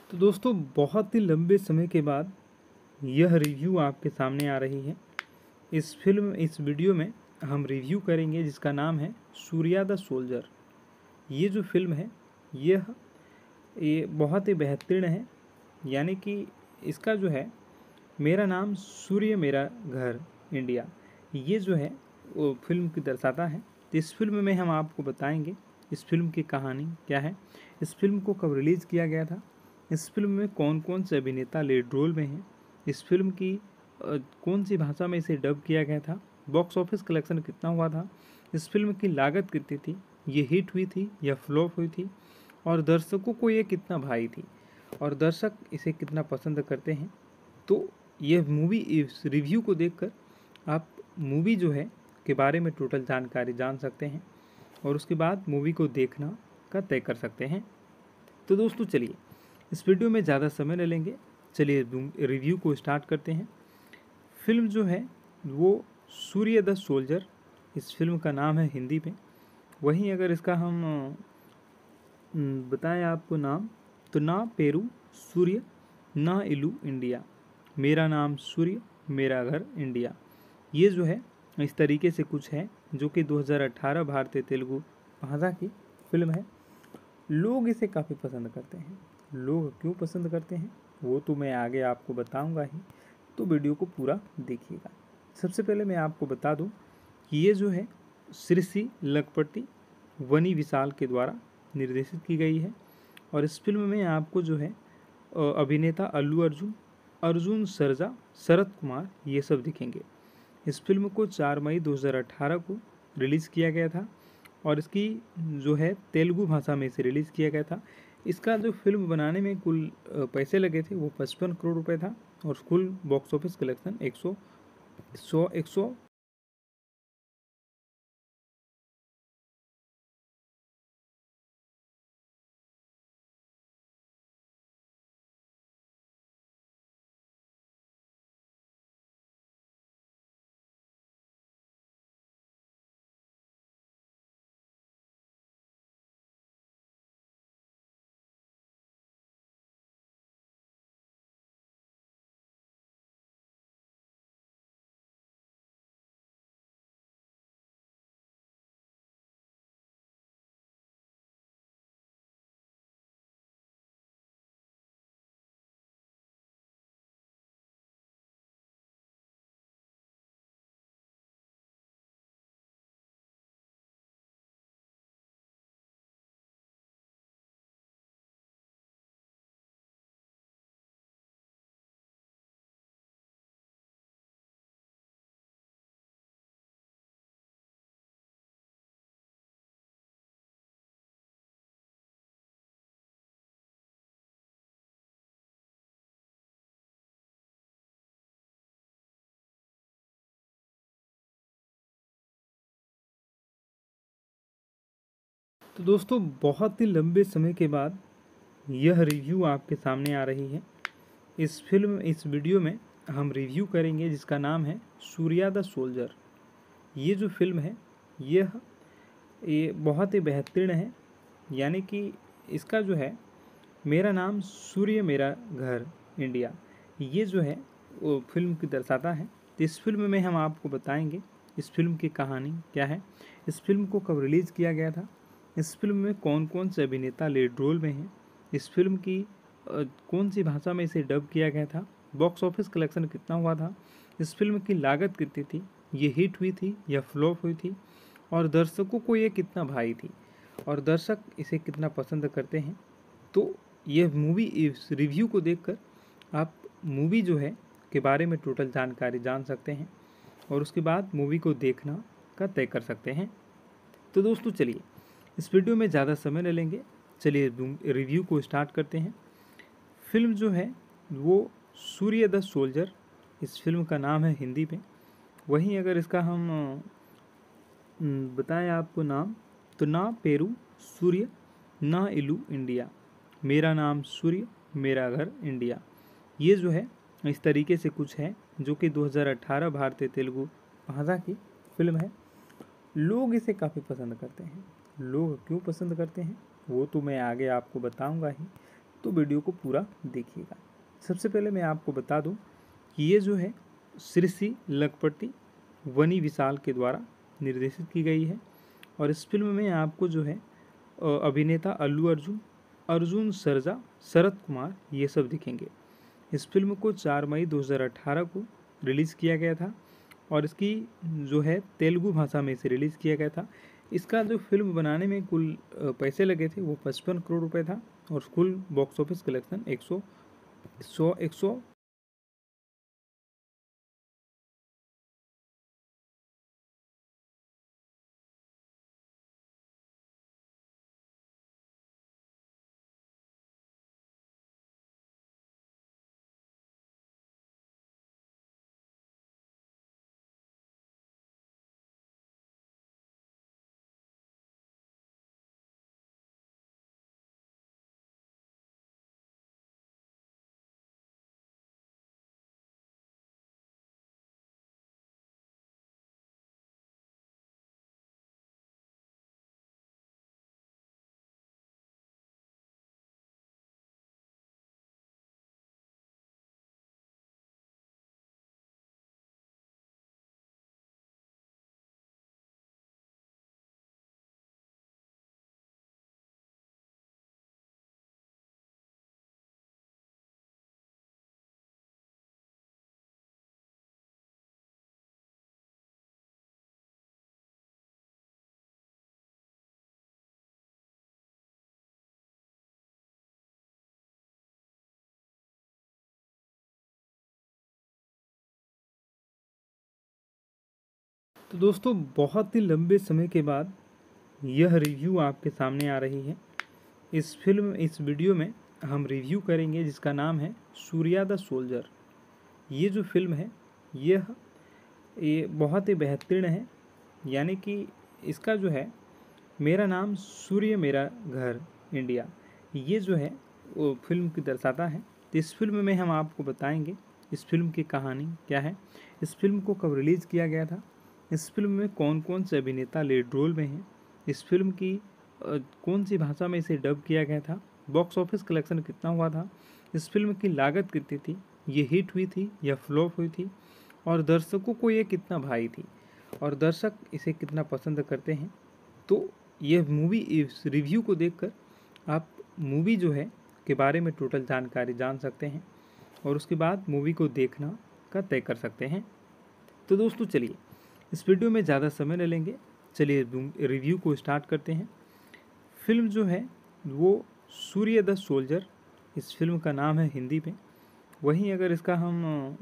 तो दोस्तों बहुत ही लंबे समय के बाद यह रिव्यू आपके सामने आ रही है। इस वीडियो में हम रिव्यू करेंगे जिसका नाम है सूर्या द सोल्जर। ये जो फिल्म है ये बहुत ही बेहतरीन है। यानी कि इसका जो है मेरा नाम सूर्य मेरा घर इंडिया, ये जो है वो फिल्म की दर्शाता है। तो इस फिल्म में हम आपको बताएंगे इस फिल्म की कहानी क्या है, इस फिल्म को कब रिलीज़ किया गया था, इस फिल्म में कौन कौन से अभिनेता लीड रोल में हैं, इस फिल्म की कौन सी भाषा में इसे डब किया गया था, बॉक्स ऑफिस कलेक्शन कितना हुआ था, इस फिल्म की लागत कितनी थी, ये हिट हुई थी या फ्लॉप हुई थी, और दर्शकों को ये कितना भाई थी और दर्शक इसे कितना पसंद करते हैं। तो यह मूवी इस रिव्यू को देखकर आप मूवी जो है के बारे में टोटल जानकारी जान सकते हैं और उसके बाद मूवी को देखना का तय कर सकते हैं। तो दोस्तों चलिए इस वीडियो में ज़्यादा समय न लेंगे, चलिए रिव्यू को स्टार्ट करते हैं। फिल्म जो है वो सूर्य द सोल्जर, इस फिल्म का नाम है हिंदी में। वहीं अगर इसका हम बताएं आपको नाम, तो ना पेरू सूर्य ना इलू इंडिया, मेरा नाम सूर्य मेरा घर इंडिया। ये जो है इस तरीके से कुछ है जो कि 2018 भारतीय तेलुगु भाषा की फिल्म है। लोग इसे काफ़ी पसंद करते हैं। लोग क्यों पसंद करते हैं वो तो मैं आगे आपको बताऊंगा ही, तो वीडियो को पूरा देखिएगा। सबसे पहले मैं आपको बता दूं कि ये जो है श्री लखपति वनी विशाल के द्वारा निर्देशित की गई है और इस फिल्म में आपको जो है अभिनेता अल्लू अर्जुन, अर्जुन सरजा, शरद कुमार ये सब दिखेंगे। इस फिल्म को 4 मई 2018 को रिलीज़ किया गया था और इसकी जो है तेलुगु भाषा में इसे रिलीज़ किया गया था। इसका जो फिल्म बनाने में कुल पैसे लगे थे वो 55 करोड़ रुपए था और कुल बॉक्स ऑफिस कलेक्शन 100 तो दोस्तों बहुत ही लंबे समय के बाद यह रिव्यू आपके सामने आ रही है। इस वीडियो में हम रिव्यू करेंगे जिसका नाम है सूर्या द सोल्जर। ये जो फिल्म है ये बहुत ही बेहतरीन है। यानी कि इसका जो है मेरा नाम सूर्य मेरा घर इंडिया, ये जो है वो फिल्म की दर्शाता है। तो इस फिल्म में हम आपको बताएंगे इस फिल्म की कहानी क्या है, इस फिल्म को कब रिलीज़ किया गया था, इस फिल्म में कौन कौन से अभिनेता लीड रोल में हैं, इस फिल्म की कौन सी भाषा में इसे डब किया गया था, बॉक्स ऑफिस कलेक्शन कितना हुआ था, इस फिल्म की लागत कितनी थी, ये हिट हुई थी या फ्लॉप हुई थी, और दर्शकों को ये कितना भाई थी और दर्शक इसे कितना पसंद करते हैं। तो यह मूवी इस रिव्यू को देखकर आप मूवी जो है के बारे में टोटल जानकारी जान सकते हैं और उसके बाद मूवी को देखना का तय कर सकते हैं। तो दोस्तों चलिए इस वीडियो में ज़्यादा समय न लेंगे, चलिए रिव्यू को स्टार्ट करते हैं। फिल्म जो है वो सूर्य द सोल्जर, इस फिल्म का नाम है हिंदी में। वहीं अगर इसका हम बताएं आपको नाम, तो ना पेरू सूर्य ना इलू इंडिया, मेरा नाम सूर्य मेरा घर इंडिया। ये जो है इस तरीके से कुछ है जो कि 2018 भारतीय तेलुगु भाषा की फिल्म है। लोग इसे काफ़ी पसंद करते हैं। लोग क्यों पसंद करते हैं वो तो मैं आगे आपको बताऊंगा ही, तो वीडियो को पूरा देखिएगा। सबसे पहले मैं आपको बता दूं कि ये जो है श्री लखपति वनी विशाल के द्वारा निर्देशित की गई है और इस फिल्म में आपको जो है अभिनेता अल्लू अर्जुन, अर्जुन सरजा, शरद कुमार ये सब दिखेंगे। इस फिल्म को 4 मई 2018 को रिलीज़ किया गया था और इसकी जो है तेलुगु भाषा में इसे रिलीज़ किया गया था। इसका जो फिल्म बनाने में कुल पैसे लगे थे वो 55 करोड़ रुपए था और कुल बॉक्स ऑफिस कलेक्शन 100 तो दोस्तों बहुत ही लंबे समय के बाद यह रिव्यू आपके सामने आ रही है। इस वीडियो में हम रिव्यू करेंगे जिसका नाम है सूर्या द सोल्जर। ये जो फिल्म है ये बहुत ही बेहतरीन है। यानी कि इसका जो है मेरा नाम सूर्य मेरा घर इंडिया, ये जो है वो फिल्म की दर्शाता है। तो इस फिल्म में हम आपको बताएंगे इस फिल्म की कहानी क्या है, इस फिल्म को कब रिलीज़ किया गया था, इस फिल्म में कौन कौन से अभिनेता लीड रोल में हैं, इस फिल्म की कौन सी भाषा में इसे डब किया गया था, बॉक्स ऑफिस कलेक्शन कितना हुआ था, इस फिल्म की लागत कितनी थी, ये हिट हुई थी या फ्लॉप हुई थी, और दर्शकों को ये कितना भाई थी और दर्शक इसे कितना पसंद करते हैं। तो यह मूवी इस रिव्यू को देखकर आप मूवी जो है के बारे में टोटल जानकारी जान सकते हैं और उसके बाद मूवी को देखना का तय कर सकते हैं। तो दोस्तों चलिए इस वीडियो में ज़्यादा समय न लेंगे, चलिए रिव्यू को स्टार्ट करते हैं। फिल्म जो है वो सूर्य द सोल्जर इस फिल्म का नाम है हिंदी में। वहीं अगर इसका हम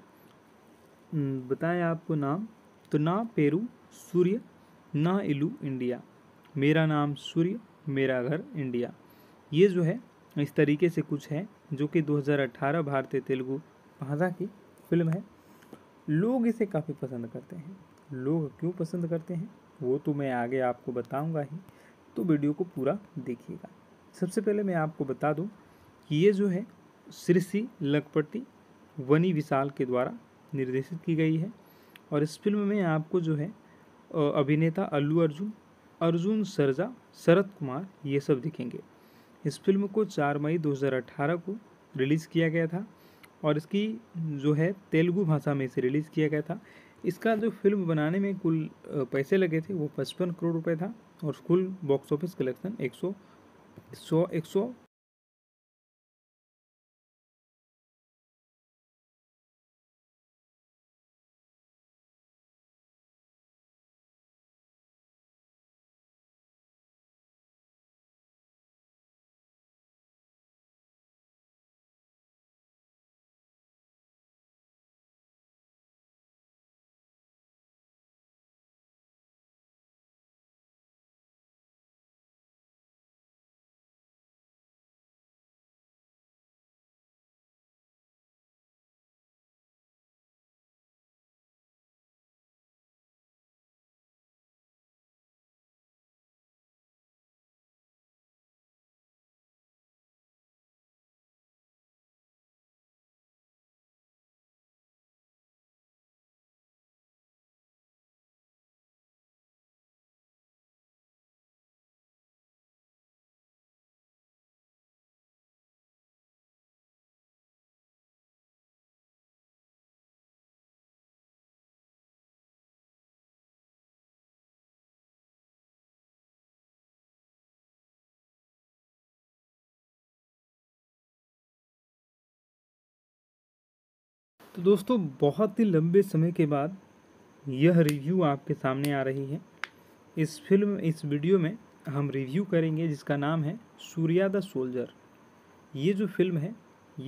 बताएं आपको नाम, तो ना पेरू सूर्य ना इलू इंडिया, मेरा नाम सूर्य मेरा घर इंडिया। ये जो है इस तरीके से कुछ है जो कि 2018 भारतीय तेलुगु भाषा की फिल्म है। लोग इसे काफ़ी पसंद करते हैं। लोग क्यों पसंद करते हैं वो तो मैं आगे आपको बताऊंगा ही, तो वीडियो को पूरा देखिएगा। सबसे पहले मैं आपको बता दूं कि ये जो है श्री लखपति वनी विशाल के द्वारा निर्देशित की गई है और इस फिल्म में आपको जो है अभिनेता अल्लू अर्जुन, अर्जुन सरजा, शरद कुमार ये सब दिखेंगे। इस फिल्म को 4 मई 2018 को रिलीज़ किया गया था और इसकी जो है तेलुगु भाषा में इसे रिलीज़ किया गया था। इसका जो फिल्म बनाने में कुल पैसे लगे थे वो 55 करोड़ रुपए था और कुल बॉक्स ऑफिस कलेक्शन 100 तो दोस्तों बहुत ही लंबे समय के बाद यह रिव्यू आपके सामने आ रही है। इस वीडियो में हम रिव्यू करेंगे जिसका नाम है सूर्या द सोल्जर। ये जो फिल्म है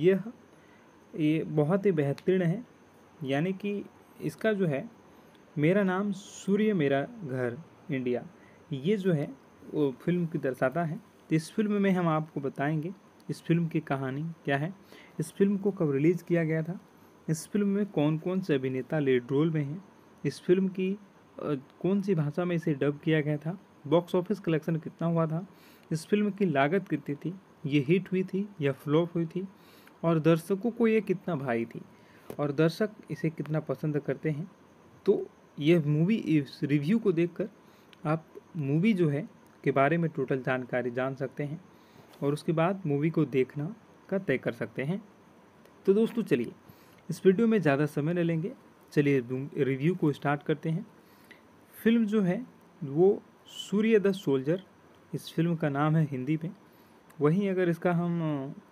ये बहुत ही बेहतरीन है। यानी कि इसका जो है मेरा नाम सूर्य मेरा घर इंडिया, ये जो है वो फिल्म की दर्शाता है। तो इस फिल्म में हम आपको बताएंगे इस फिल्म की कहानी क्या है, इस फिल्म को कब रिलीज़ किया गया था, इस फिल्म में कौन कौन से अभिनेता लीड रोल में हैं, इस फिल्म की कौन सी भाषा में इसे डब किया गया था, बॉक्स ऑफिस कलेक्शन कितना हुआ था, इस फिल्म की लागत कितनी थी, ये हिट हुई थी या फ्लॉप हुई थी, और दर्शकों को ये कितना भाई थी और दर्शक इसे कितना पसंद करते हैं। तो यह मूवी इस रिव्यू को देखकर आप मूवी जो है के बारे में टोटल जानकारी जान सकते हैं और उसके बाद मूवी को देखना का तय कर सकते हैं। तो दोस्तों चलिए इस वीडियो में ज़्यादा समय न लेंगे, चलिए रिव्यू को स्टार्ट करते हैं। फिल्म जो है वो सूर्य द सोल्जर, इस फिल्म का नाम है हिंदी में। वहीं अगर इसका हम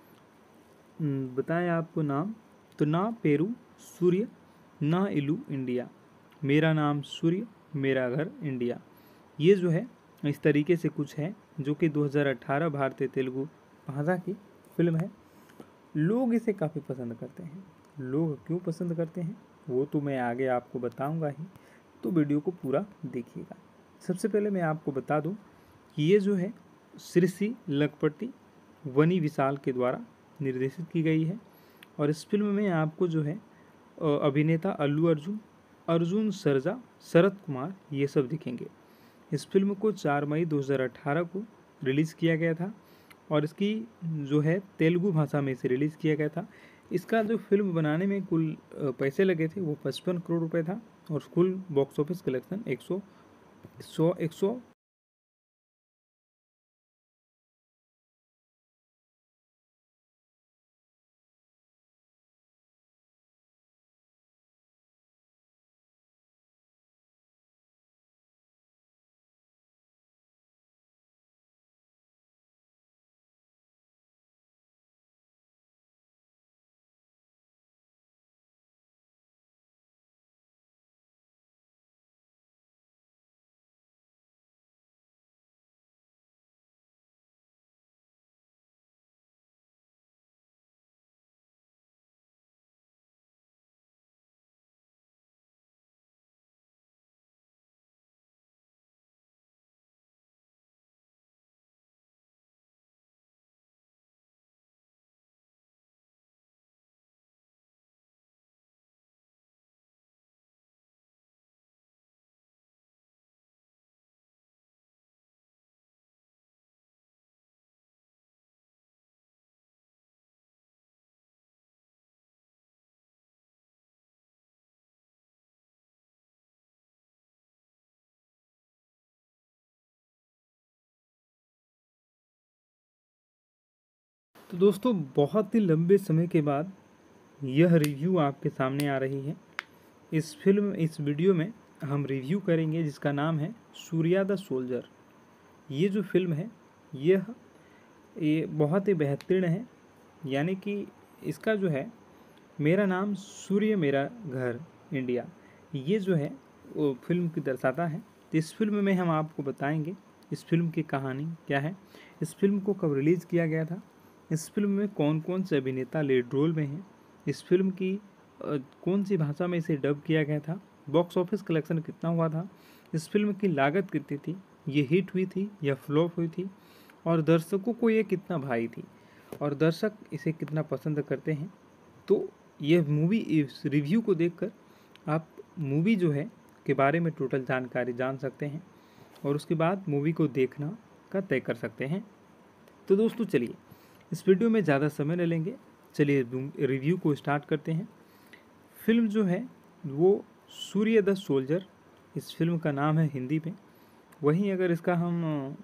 बताएं आपको नाम, तो ना पेरू सूर्य ना इलू इंडिया, मेरा नाम सूर्य मेरा घर इंडिया। ये जो है इस तरीके से कुछ है जो कि 2018 भारतीय तेलुगु भाषा की फिल्म है। लोग इसे काफ़ी पसंद करते हैं। लोग क्यों पसंद करते हैं वो तो मैं आगे आपको बताऊंगा ही, तो वीडियो को पूरा देखिएगा। सबसे पहले मैं आपको बता दूं कि ये जो है श्री लखपति वनी विशाल के द्वारा निर्देशित की गई है और इस फिल्म में आपको जो है अभिनेता अल्लू अर्जुन, अर्जुन सरजा, शरद कुमार ये सब दिखेंगे। इस फिल्म को 4 मई 2018 को रिलीज़ किया गया था और इसकी जो है तेलुगु भाषा में इसे रिलीज़ किया गया था। इसका जो फिल्म बनाने में कुल पैसे लगे थे वो 55 करोड़ रुपए था और कुल बॉक्स ऑफिस कलेक्शन 100 तो दोस्तों बहुत ही लंबे समय के बाद यह रिव्यू आपके सामने आ रही है। इस वीडियो में हम रिव्यू करेंगे जिसका नाम है सूर्या द सोल्जर। ये जो फिल्म है ये बहुत ही बेहतरीन है। यानी कि इसका जो है मेरा नाम सूर्य मेरा घर इंडिया, ये जो है वो फिल्म की दर्शाता है। तो इस फिल्म में हम आपको बताएंगे इस फिल्म की कहानी क्या है, इस फिल्म को कब रिलीज़ किया गया था, इस फिल्म में कौन कौन से अभिनेता लीड रोल में हैं, इस फिल्म की कौन सी भाषा में इसे डब किया गया था, बॉक्स ऑफिस कलेक्शन कितना हुआ था, इस फिल्म की लागत कितनी थी, ये हिट हुई थी या फ्लॉप हुई थी, और दर्शकों को ये कितना भाई थी और दर्शक इसे कितना पसंद करते हैं। तो यह मूवी इस रिव्यू को देखकर आप मूवी जो है के बारे में टोटल जानकारी जान सकते हैं और उसके बाद मूवी को देखना का तय कर सकते हैं। तो दोस्तों चलिए इस वीडियो में ज़्यादा समय न लेंगे, चलिए रिव्यू को स्टार्ट करते हैं। फिल्म जो है वो सूर्य द सोल्जर, इस फिल्म का नाम है हिंदी में। वहीं अगर इसका हम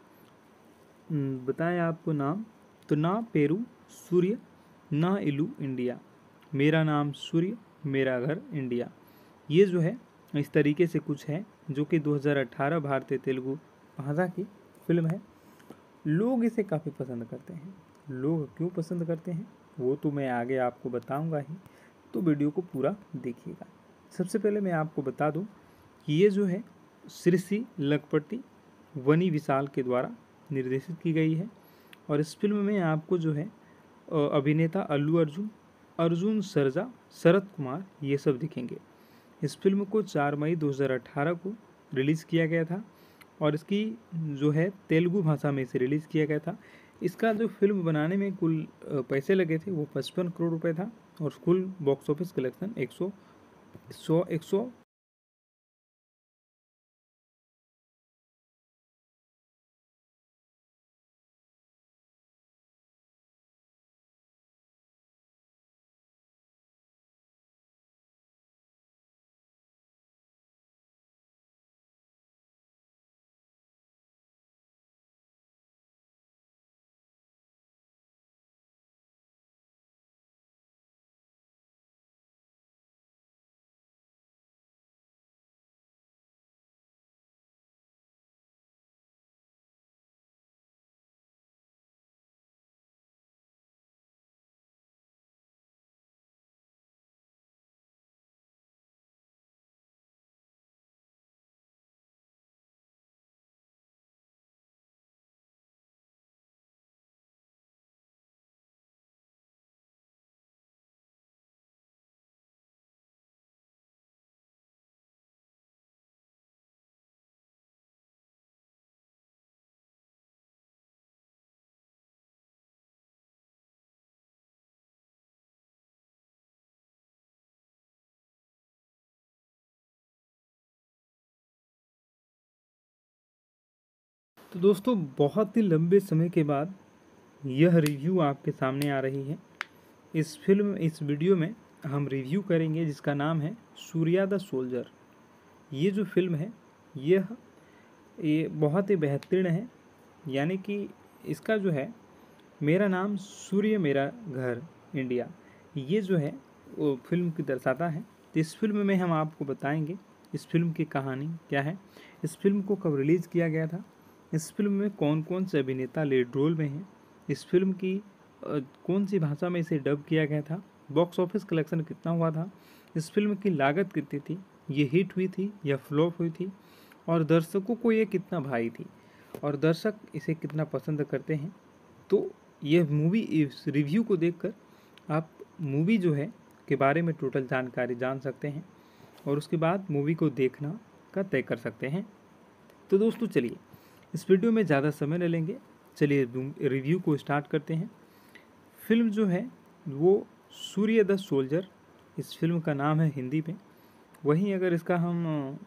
बताएं आपको नाम, तो ना पेरू सूर्य ना इलू इंडिया, मेरा नाम सूर्य मेरा घर इंडिया। ये जो है इस तरीके से कुछ है जो कि 2018 भारतीय तेलुगु भाषा की फिल्म है। लोग इसे काफ़ी पसंद करते हैं। लोग क्यों पसंद करते हैं वो तो मैं आगे आपको बताऊंगा ही, तो वीडियो को पूरा देखिएगा। सबसे पहले मैं आपको बता दूं कि ये जो है सृष्टि लखपति वनी विशाल के द्वारा निर्देशित की गई है और इस फिल्म में आपको जो है अभिनेता अल्लू अर्जुन, अर्जुन सरजा, शरद कुमार ये सब दिखेंगे। इस फिल्म को 4 मई 2018 को रिलीज़ किया गया था और इसकी जो है तेलुगु भाषा में इसे रिलीज़ किया गया था। इसका जो फिल्म बनाने में कुल पैसे लगे थे वो 55 करोड़ रुपए था और कुल बॉक्स ऑफिस कलेक्शन 100 तो दोस्तों बहुत ही लंबे समय के बाद यह रिव्यू आपके सामने आ रही है। इस वीडियो में हम रिव्यू करेंगे जिसका नाम है सूर्या द सोल्जर। ये जो फिल्म है ये बहुत ही बेहतरीन है। यानी कि इसका जो है मेरा नाम सूर्य मेरा घर इंडिया, ये जो है वो फिल्म की दर्शाता है। तो इस फिल्म में हम आपको बताएंगे इस फिल्म की कहानी क्या है, इस फिल्म को कब रिलीज़ किया गया था, इस फिल्म में कौन कौन से अभिनेता लीड रोल में हैं, इस फिल्म की कौन सी भाषा में इसे डब किया गया था, बॉक्स ऑफिस कलेक्शन कितना हुआ था, इस फिल्म की लागत कितनी थी, ये हिट हुई थी या फ्लॉप हुई थी, और दर्शकों को ये कितना भाई थी और दर्शक इसे कितना पसंद करते हैं। तो ये मूवी इस रिव्यू को देखकर आप मूवी जो है के बारे में टोटल जानकारी जान सकते हैं और उसके बाद मूवी को देखना का तय कर सकते हैं। तो दोस्तों चलिए इस वीडियो में ज़्यादा समय न लेंगे, चलिए रिव्यू को स्टार्ट करते हैं। फिल्म जो है वो सूर्य द सोल्जर इस फिल्म का नाम है हिंदी में। वहीं अगर इसका हम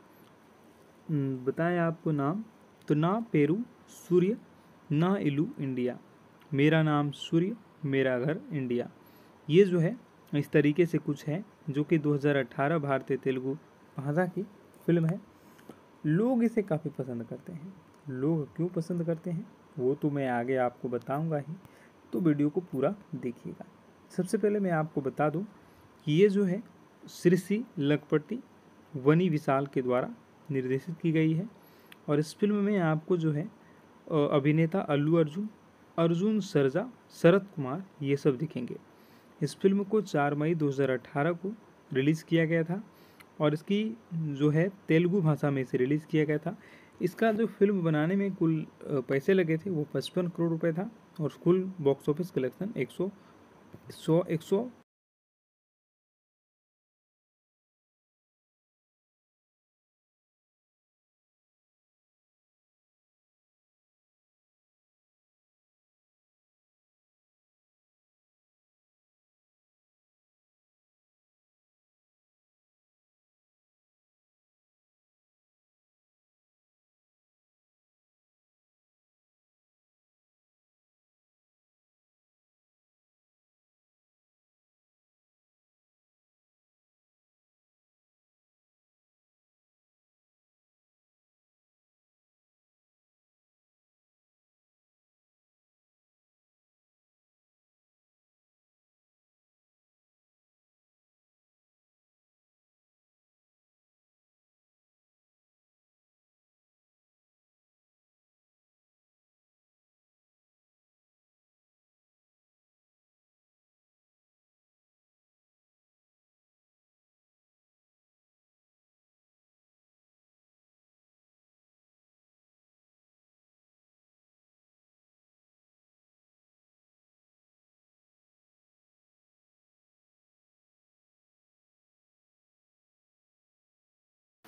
बताएं आपको नाम, तो ना पेरू सूर्य ना इलू इंडिया, मेरा नाम सूर्य मेरा घर इंडिया, ये जो है इस तरीके से कुछ है जो कि 2018 भारतीय तेलुगु भाषा की फिल्म है। लोग इसे काफ़ी पसंद करते हैं। लोग क्यों पसंद करते हैं वो तो मैं आगे आपको बताऊंगा ही, तो वीडियो को पूरा देखिएगा। सबसे पहले मैं आपको बता दूं कि ये जो है सृष्टि लखपति वनी विशाल के द्वारा निर्देशित की गई है और इस फिल्म में आपको जो है अभिनेता अल्लू अर्जुन, अर्जुन सरजा, शरद कुमार ये सब दिखेंगे। इस फिल्म को 4 मई 2018 को रिलीज़ किया गया था और इसकी जो है तेलुगु भाषा में इसे रिलीज़ किया गया था। इसका जो फिल्म बनाने में कुल पैसे लगे थे वो 55 करोड़ रुपए था और कुल बॉक्स ऑफिस कलेक्शन 100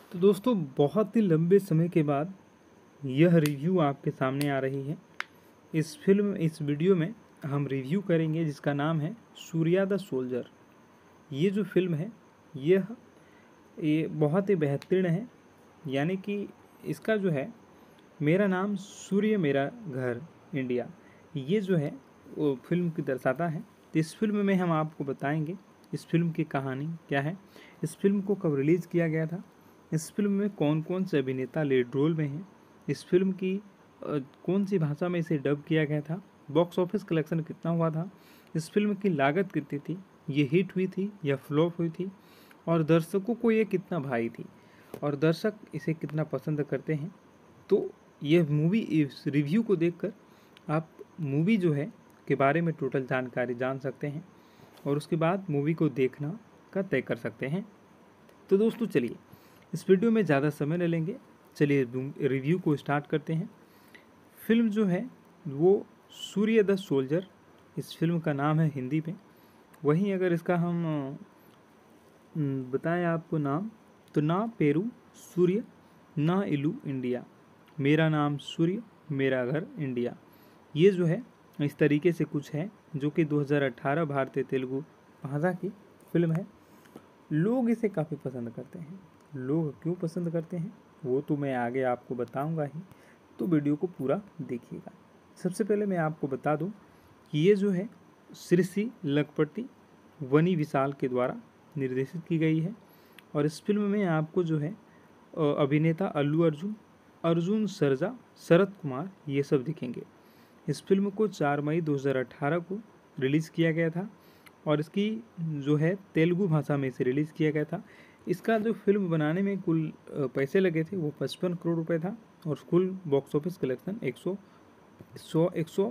तो दोस्तों बहुत ही लंबे समय के बाद यह रिव्यू आपके सामने आ रही है। इस वीडियो में हम रिव्यू करेंगे जिसका नाम है सूर्या द सोल्जर। ये जो फिल्म है ये बहुत ही बेहतरीन है। यानी कि इसका जो है मेरा नाम सूर्य मेरा घर इंडिया, ये जो है वो फिल्म की दर्शाता है। तो इस फिल्म में हम आपको बताएंगे इस फिल्म की कहानी क्या है, इस फिल्म को कब रिलीज़ किया गया था, इस फिल्म में कौन कौन से अभिनेता लीड रोल में हैं, इस फिल्म की कौन सी भाषा में इसे डब किया गया था, बॉक्स ऑफिस कलेक्शन कितना हुआ था, इस फिल्म की लागत कितनी थी, ये हिट हुई थी या फ्लॉप हुई थी, और दर्शकों को ये कितना भाई थी और दर्शक इसे कितना पसंद करते हैं। तो यह मूवी इस रिव्यू को देखकर आप मूवी जो है के बारे में टोटल जानकारी जान सकते हैं और उसके बाद मूवी को देखना का तय कर सकते हैं। तो दोस्तों चलिए इस वीडियो में ज़्यादा समय न लेंगे, चलिए रिव्यू को स्टार्ट करते हैं। फिल्म जो है वो सूर्य द सोल्जर, इस फिल्म का नाम है हिंदी में। वहीं अगर इसका हम बताएं आपको नाम, तो ना पेरू सूर्य ना इलू इंडिया, मेरा नाम सूर्य मेरा घर इंडिया। ये जो है इस तरीके से कुछ है जो कि 2018 भारतीय तेलुगु भाषा की फिल्म है। लोग इसे काफ़ी पसंद करते हैं। लोग क्यों पसंद करते हैं वो तो मैं आगे आपको बताऊंगा ही, तो वीडियो को पूरा देखिएगा। सबसे पहले मैं आपको बता दूं कि ये जो है श्री लखपति वनी विशाल के द्वारा निर्देशित की गई है और इस फिल्म में आपको जो है अभिनेता अल्लू अर्जुन, अर्जुन सरजा, शरद कुमार ये सब दिखेंगे। इस फिल्म को 4 मई 2018 को रिलीज़ किया गया था और इसकी जो है तेलुगु भाषा में इसे रिलीज़ किया गया था। इसका जो फिल्म बनाने में कुल पैसे लगे थे वो 55 करोड़ रुपए था और कुल बॉक्स ऑफिस कलेक्शन 100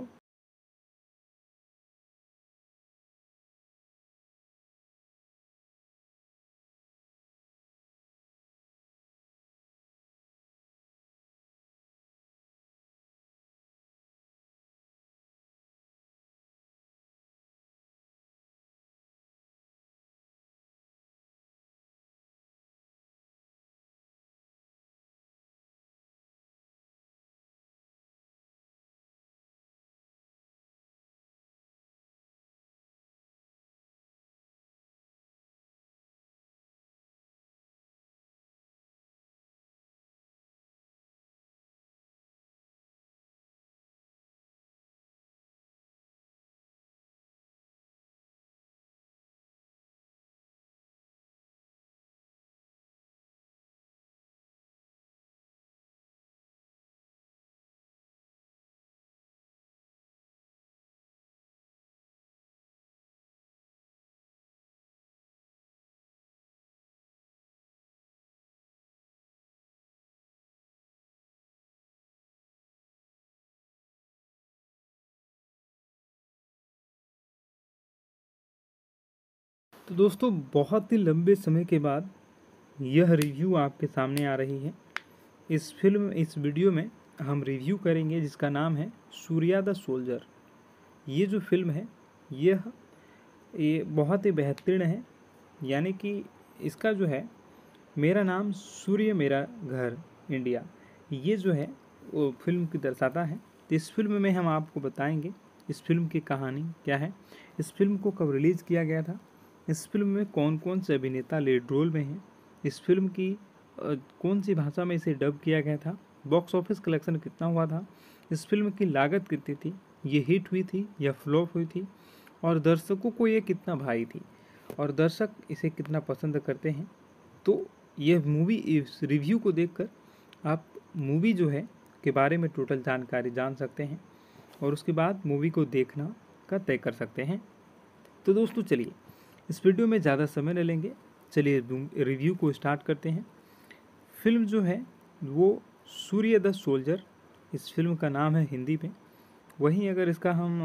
तो दोस्तों बहुत ही लंबे समय के बाद यह रिव्यू आपके सामने आ रही है। इस वीडियो में हम रिव्यू करेंगे जिसका नाम है सूर्या द सोल्जर। ये जो फिल्म है ये बहुत ही बेहतरीन है। यानी कि इसका जो है मेरा नाम सूर्य मेरा घर इंडिया, ये जो है वो फिल्म की दर्शाता है। तो इस फिल्म में हम आपको बताएंगे इस फिल्म की कहानी क्या है, इस फिल्म को कब रिलीज़ किया गया था, इस फिल्म में कौन कौन से अभिनेता लीड रोल में हैं, इस फिल्म की कौन सी भाषा में इसे डब किया गया था, बॉक्स ऑफिस कलेक्शन कितना हुआ था, इस फिल्म की लागत कितनी थी, ये हिट हुई थी या फ्लॉप हुई थी, और दर्शकों को ये कितना भाई थी और दर्शक इसे कितना पसंद करते हैं। तो यह मूवी इस रिव्यू को देखकर आप मूवी जो है के बारे में टोटल जानकारी जान सकते हैं और उसके बाद मूवी को देखना का तय कर सकते हैं। तो दोस्तों चलिए इस वीडियो में ज़्यादा समय न लेंगे, चलिए रिव्यू को स्टार्ट करते हैं। फिल्म जो है वो सूर्य द सोल्जर, इस फिल्म का नाम है हिंदी में। वहीं अगर इसका हम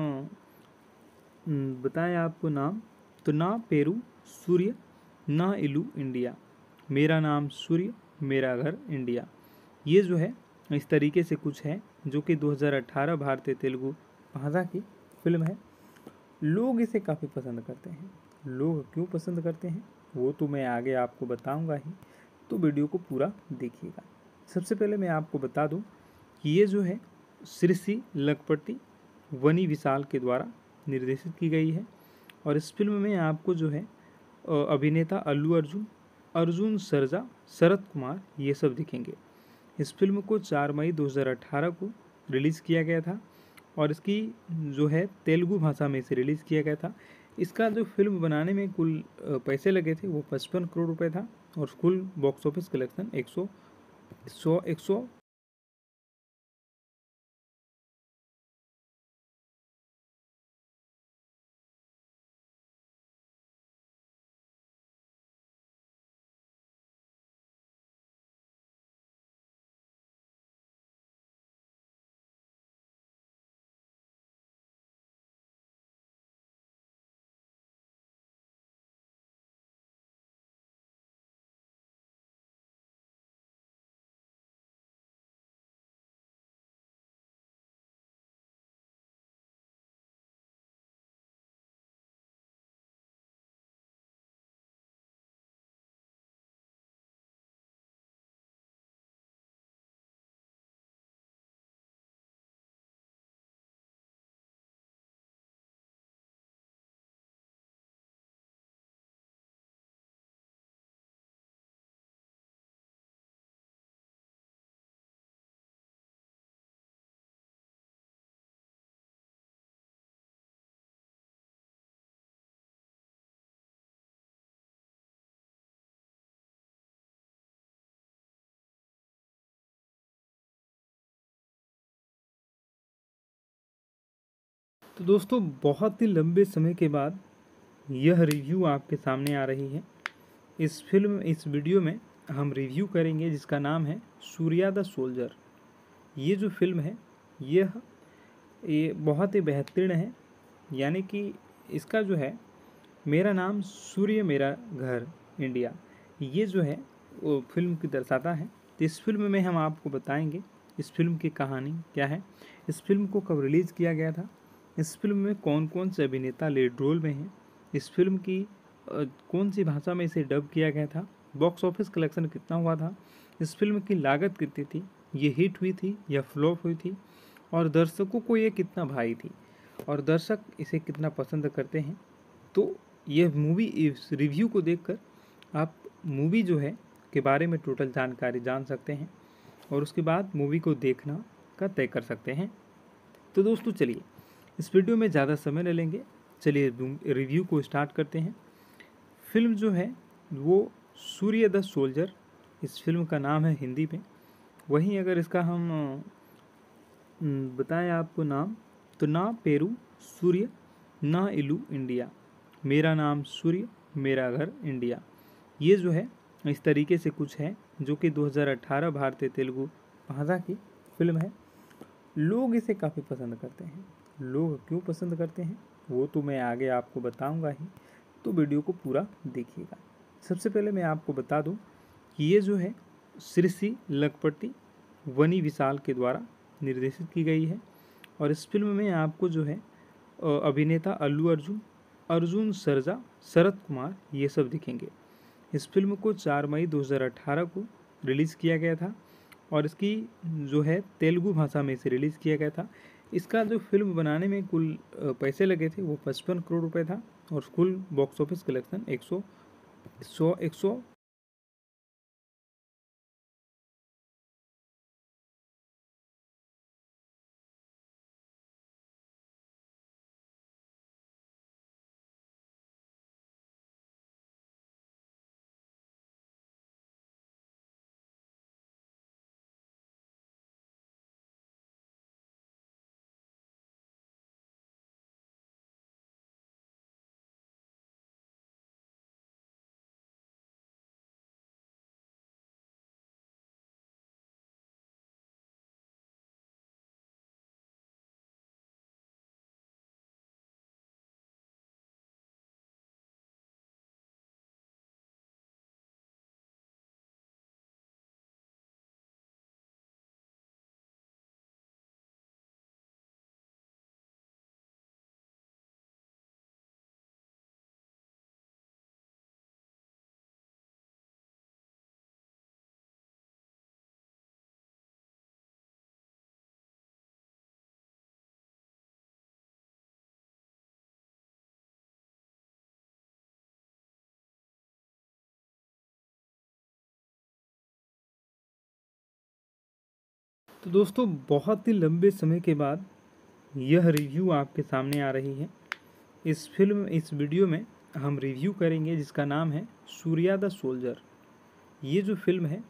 बताएं आपको नाम, तो ना पेरू सूर्य ना इलू इंडिया, मेरा नाम सूर्य मेरा घर इंडिया। ये जो है इस तरीके से कुछ है जो कि 2018 भारतीय तेलुगु भाषा की फिल्म है। लोग इसे काफ़ी पसंद करते हैं। लोग क्यों पसंद करते हैं वो तो मैं आगे आपको बताऊंगा ही, तो वीडियो को पूरा देखिएगा। सबसे पहले मैं आपको बता दूं कि ये जो है श्री लखपति वनी विशाल के द्वारा निर्देशित की गई है और इस फिल्म में आपको जो है अभिनेता अल्लू अर्जुन, अर्जुन सरजा, शरद कुमार ये सब दिखेंगे। इस फिल्म को 4 मई 2018 को रिलीज़ किया गया था और इसकी जो है तेलुगु भाषा में इसे रिलीज़ किया गया था। इसका जो फिल्म बनाने में कुल पैसे लगे थे वो 55 करोड़ रुपए था और कुल बॉक्स ऑफिस कलेक्शन 100 तो दोस्तों बहुत ही लंबे समय के बाद यह रिव्यू आपके सामने आ रही है। इस वीडियो में हम रिव्यू करेंगे जिसका नाम है सूर्या द सोल्जर। ये जो फिल्म है ये बहुत ही बेहतरीन है, यानी कि इसका जो है मेरा नाम सूर्य मेरा घर इंडिया, ये जो है वो फिल्म की दर्शाता है। तो इस फिल्म में हम आपको बताएंगे इस फिल्म की कहानी क्या है, इस फिल्म को कब रिलीज़ किया गया था, इस फिल्म में कौन कौन से अभिनेता लीड रोल में हैं, इस फिल्म की कौन सी भाषा में इसे डब किया गया था, बॉक्स ऑफिस कलेक्शन कितना हुआ था, इस फिल्म की लागत कितनी थी, ये हिट हुई थी या फ्लॉप हुई थी, और दर्शकों को ये कितना भाई थी और दर्शक इसे कितना पसंद करते हैं। तो यह मूवी इस रिव्यू को देखकर आप मूवी जो है के बारे में टोटल जानकारी जान सकते हैं और उसके बाद मूवी को देखना का तय कर सकते हैं। तो दोस्तों चलिए इस वीडियो में ज़्यादा समय न लेंगे, चलिए रिव्यू को स्टार्ट करते हैं। फिल्म जो है वो सूर्य द सोल्जर इस फिल्म का नाम है हिंदी में। वहीं अगर इसका हम बताएं आपको नाम, तो ना पेरू सूर्य ना इलू इंडिया, मेरा नाम सूर्य मेरा घर इंडिया, ये जो है इस तरीके से कुछ है जो कि 2018 भारतीय तेलुगु भाषा की फिल्म है। लोग इसे काफ़ी पसंद करते हैं। लोग क्यों पसंद करते हैं वो तो मैं आगे आपको बताऊंगा ही, तो वीडियो को पूरा देखिएगा। सबसे पहले मैं आपको बता दूं कि ये जो है श्री लखपति वनी विशाल के द्वारा निर्देशित की गई है और इस फिल्म में आपको जो है अभिनेता अल्लू अर्जुन, अर्जुन सरजा, शरद कुमार ये सब दिखेंगे। इस फिल्म को 4 मई 2018 को रिलीज़ किया गया था और इसकी जो है तेलुगु भाषा में इसे रिलीज़ किया गया था। इसका जो फिल्म बनाने में कुल पैसे लगे थे वो 55 करोड़ रुपए था और कुल बॉक्स ऑफिस कलेक्शन 100 तो दोस्तों बहुत ही लंबे समय के बाद यह रिव्यू आपके सामने आ रही है। इस वीडियो में हम रिव्यू करेंगे जिसका नाम है सूर्या द सोल्जर। ये जो फिल्म है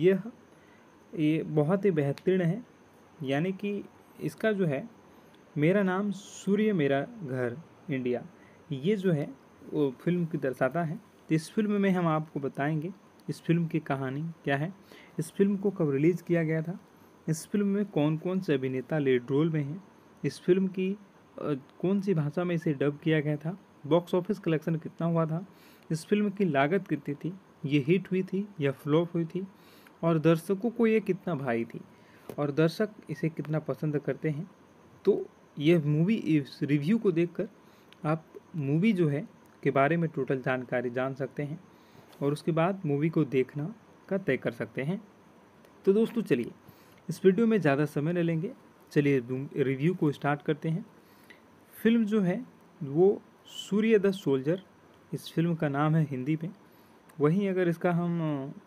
ये बहुत ही बेहतरीन है। यानी कि इसका जो है मेरा नाम सूर्य मेरा घर इंडिया, ये जो है वो फिल्म की दर्शाता है। तो इस फिल्म में हम आपको बताएंगे इस फिल्म की कहानी क्या है, इस फिल्म को कब रिलीज़ किया गया था, इस फिल्म में कौन कौन से अभिनेता लीड रोल में हैं, इस फिल्म की कौन सी भाषा में इसे डब किया गया था, बॉक्स ऑफिस कलेक्शन कितना हुआ था, इस फिल्म की लागत कितनी थी, ये हिट हुई थी या फ्लॉप हुई थी, और दर्शकों को ये कितना भाई थी और दर्शक इसे कितना पसंद करते हैं। तो यह मूवी इस रिव्यू को देखकर आप मूवी जो है के बारे में टोटल जानकारी जान सकते हैं और उसके बाद मूवी को देखना का तय कर सकते हैं। तो दोस्तों चलिए इस वीडियो में ज़्यादा समय न लेंगे, चलिए रिव्यू को स्टार्ट करते हैं। फिल्म जो है वो सूर्य द सोल्जर, इस फिल्म का नाम है हिंदी में। वहीं अगर इसका हम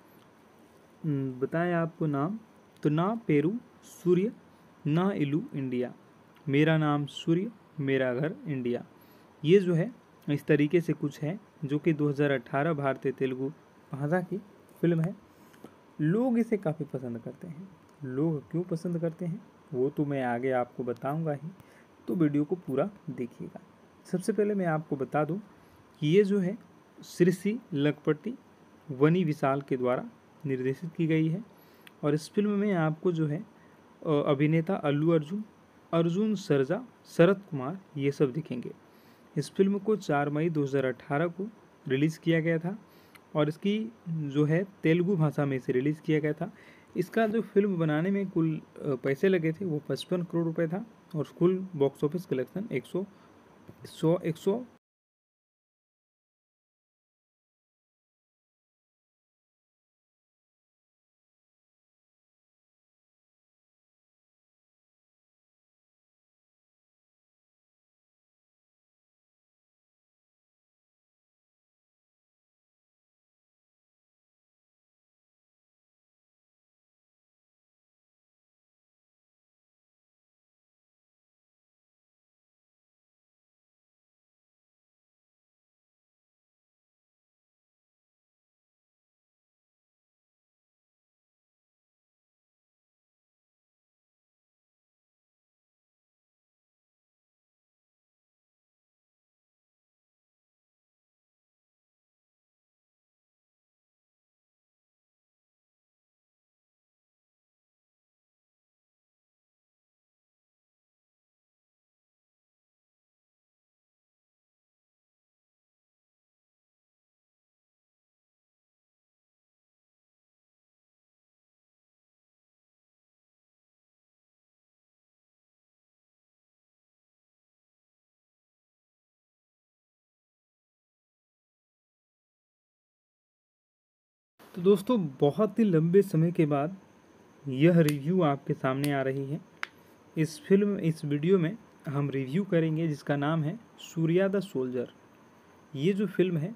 बताएं आपको नाम, तो ना पेरू सूर्य ना इलू इंडिया, मेरा नाम सूर्य मेरा घर इंडिया। ये जो है इस तरीके से कुछ है, जो कि 2018 भारतीय तेलुगु भाषा की फिल्म है। लोग इसे काफ़ी पसंद करते हैं। लोग क्यों पसंद करते हैं वो तो मैं आगे आपको बताऊंगा ही, तो वीडियो को पूरा देखिएगा। सबसे पहले मैं आपको बता दूं कि ये जो है श्री लखपति वनी विशाल के द्वारा निर्देशित की गई है और इस फिल्म में आपको जो है अभिनेता अल्लू अर्जुन, अर्जुन सरजा, शरद कुमार ये सब दिखेंगे। इस फिल्म को 4 मई 2018 को रिलीज़ किया गया था और इसकी जो है तेलुगु भाषा में इसे रिलीज़ किया गया था। इसका जो फिल्म बनाने में कुल पैसे लगे थे वो 55 करोड़ रुपए था और कुल बॉक्स ऑफिस कलेक्शन 100 तो दोस्तों बहुत ही लंबे समय के बाद यह रिव्यू आपके सामने आ रही है। इस वीडियो में हम रिव्यू करेंगे जिसका नाम है सूर्या द सोल्जर। ये जो फिल्म है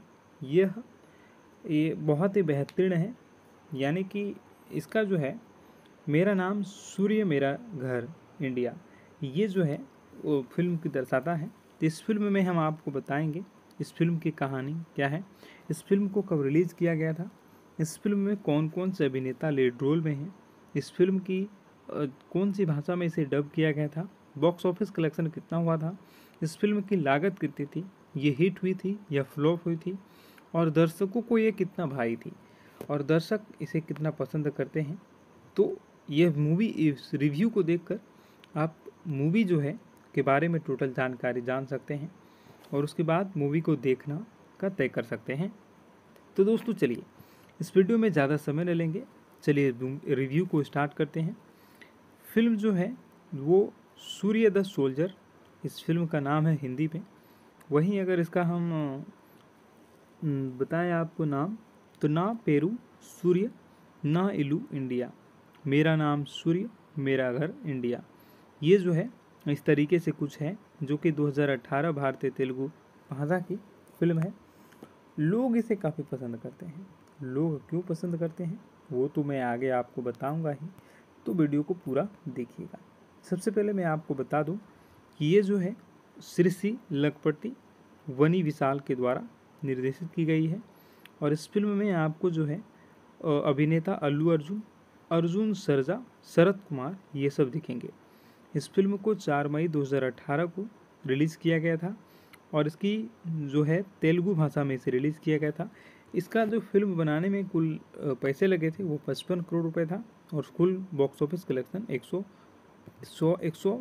ये बहुत ही बेहतरीन है। यानी कि इसका जो है मेरा नाम सूर्य मेरा घर इंडिया, ये जो है वो फिल्म की दर्शाता है। तो इस फिल्म में हम आपको बताएंगे इस फिल्म की कहानी क्या है, इस फिल्म को कब रिलीज़ किया गया था, इस फिल्म में कौन कौन से अभिनेता लीड रोल में हैं, इस फिल्म की कौन सी भाषा में इसे डब किया गया था, बॉक्स ऑफिस कलेक्शन कितना हुआ था, इस फिल्म की लागत कितनी थी, ये हिट हुई थी या फ्लॉप हुई थी, और दर्शकों को ये कितना भाई थी और दर्शक इसे कितना पसंद करते हैं। तो यह मूवी इस रिव्यू को देखकर आप मूवी जो है के बारे में टोटल जानकारी जान सकते हैं और उसके बाद मूवी को देखना का तय कर सकते हैं। तो दोस्तों चलिए इस वीडियो में ज़्यादा समय न लेंगे, चलिए रिव्यू को स्टार्ट करते हैं। फिल्म जो है वो सूर्य द सोल्जर, इस फिल्म का नाम है हिंदी में। वहीं अगर इसका हम बताएं आपको नाम, तो ना पेरू सूर्य ना इलू इंडिया, मेरा नाम सूर्य मेरा घर इंडिया। ये जो है इस तरीके से कुछ है, जो कि 2018 भारतीय तेलुगु भाषा की फिल्म है। लोग इसे काफ़ी पसंद करते हैं। लोग क्यों पसंद करते हैं वो तो मैं आगे आपको बताऊंगा ही, तो वीडियो को पूरा देखिएगा। सबसे पहले मैं आपको बता दूं कि ये जो है श्री लखपति वनी विशाल के द्वारा निर्देशित की गई है और इस फिल्म में आपको जो है अभिनेता अल्लू अर्जुन, अर्जुन सरजा, शरद कुमार ये सब दिखेंगे। इस फिल्म को 4 मई 2018 को रिलीज़ किया गया था और इसकी जो है तेलुगु भाषा में इसे रिलीज़ किया गया था। इसका जो फिल्म बनाने में कुल पैसे लगे थे वो 55 करोड़ रुपए था और कुल बॉक्स ऑफिस कलेक्शन 100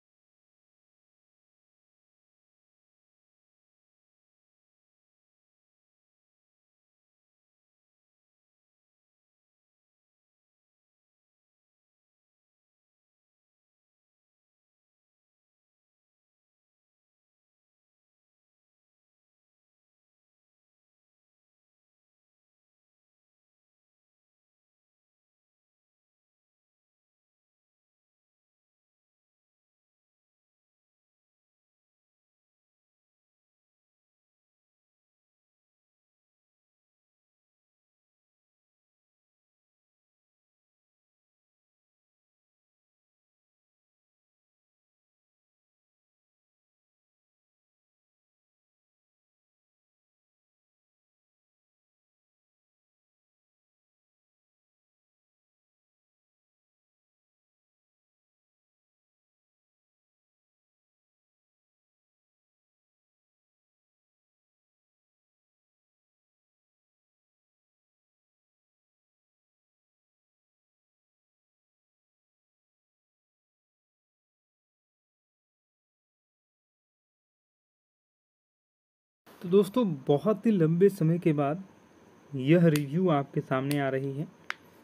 तो दोस्तों बहुत ही लंबे समय के बाद यह रिव्यू आपके सामने आ रही है।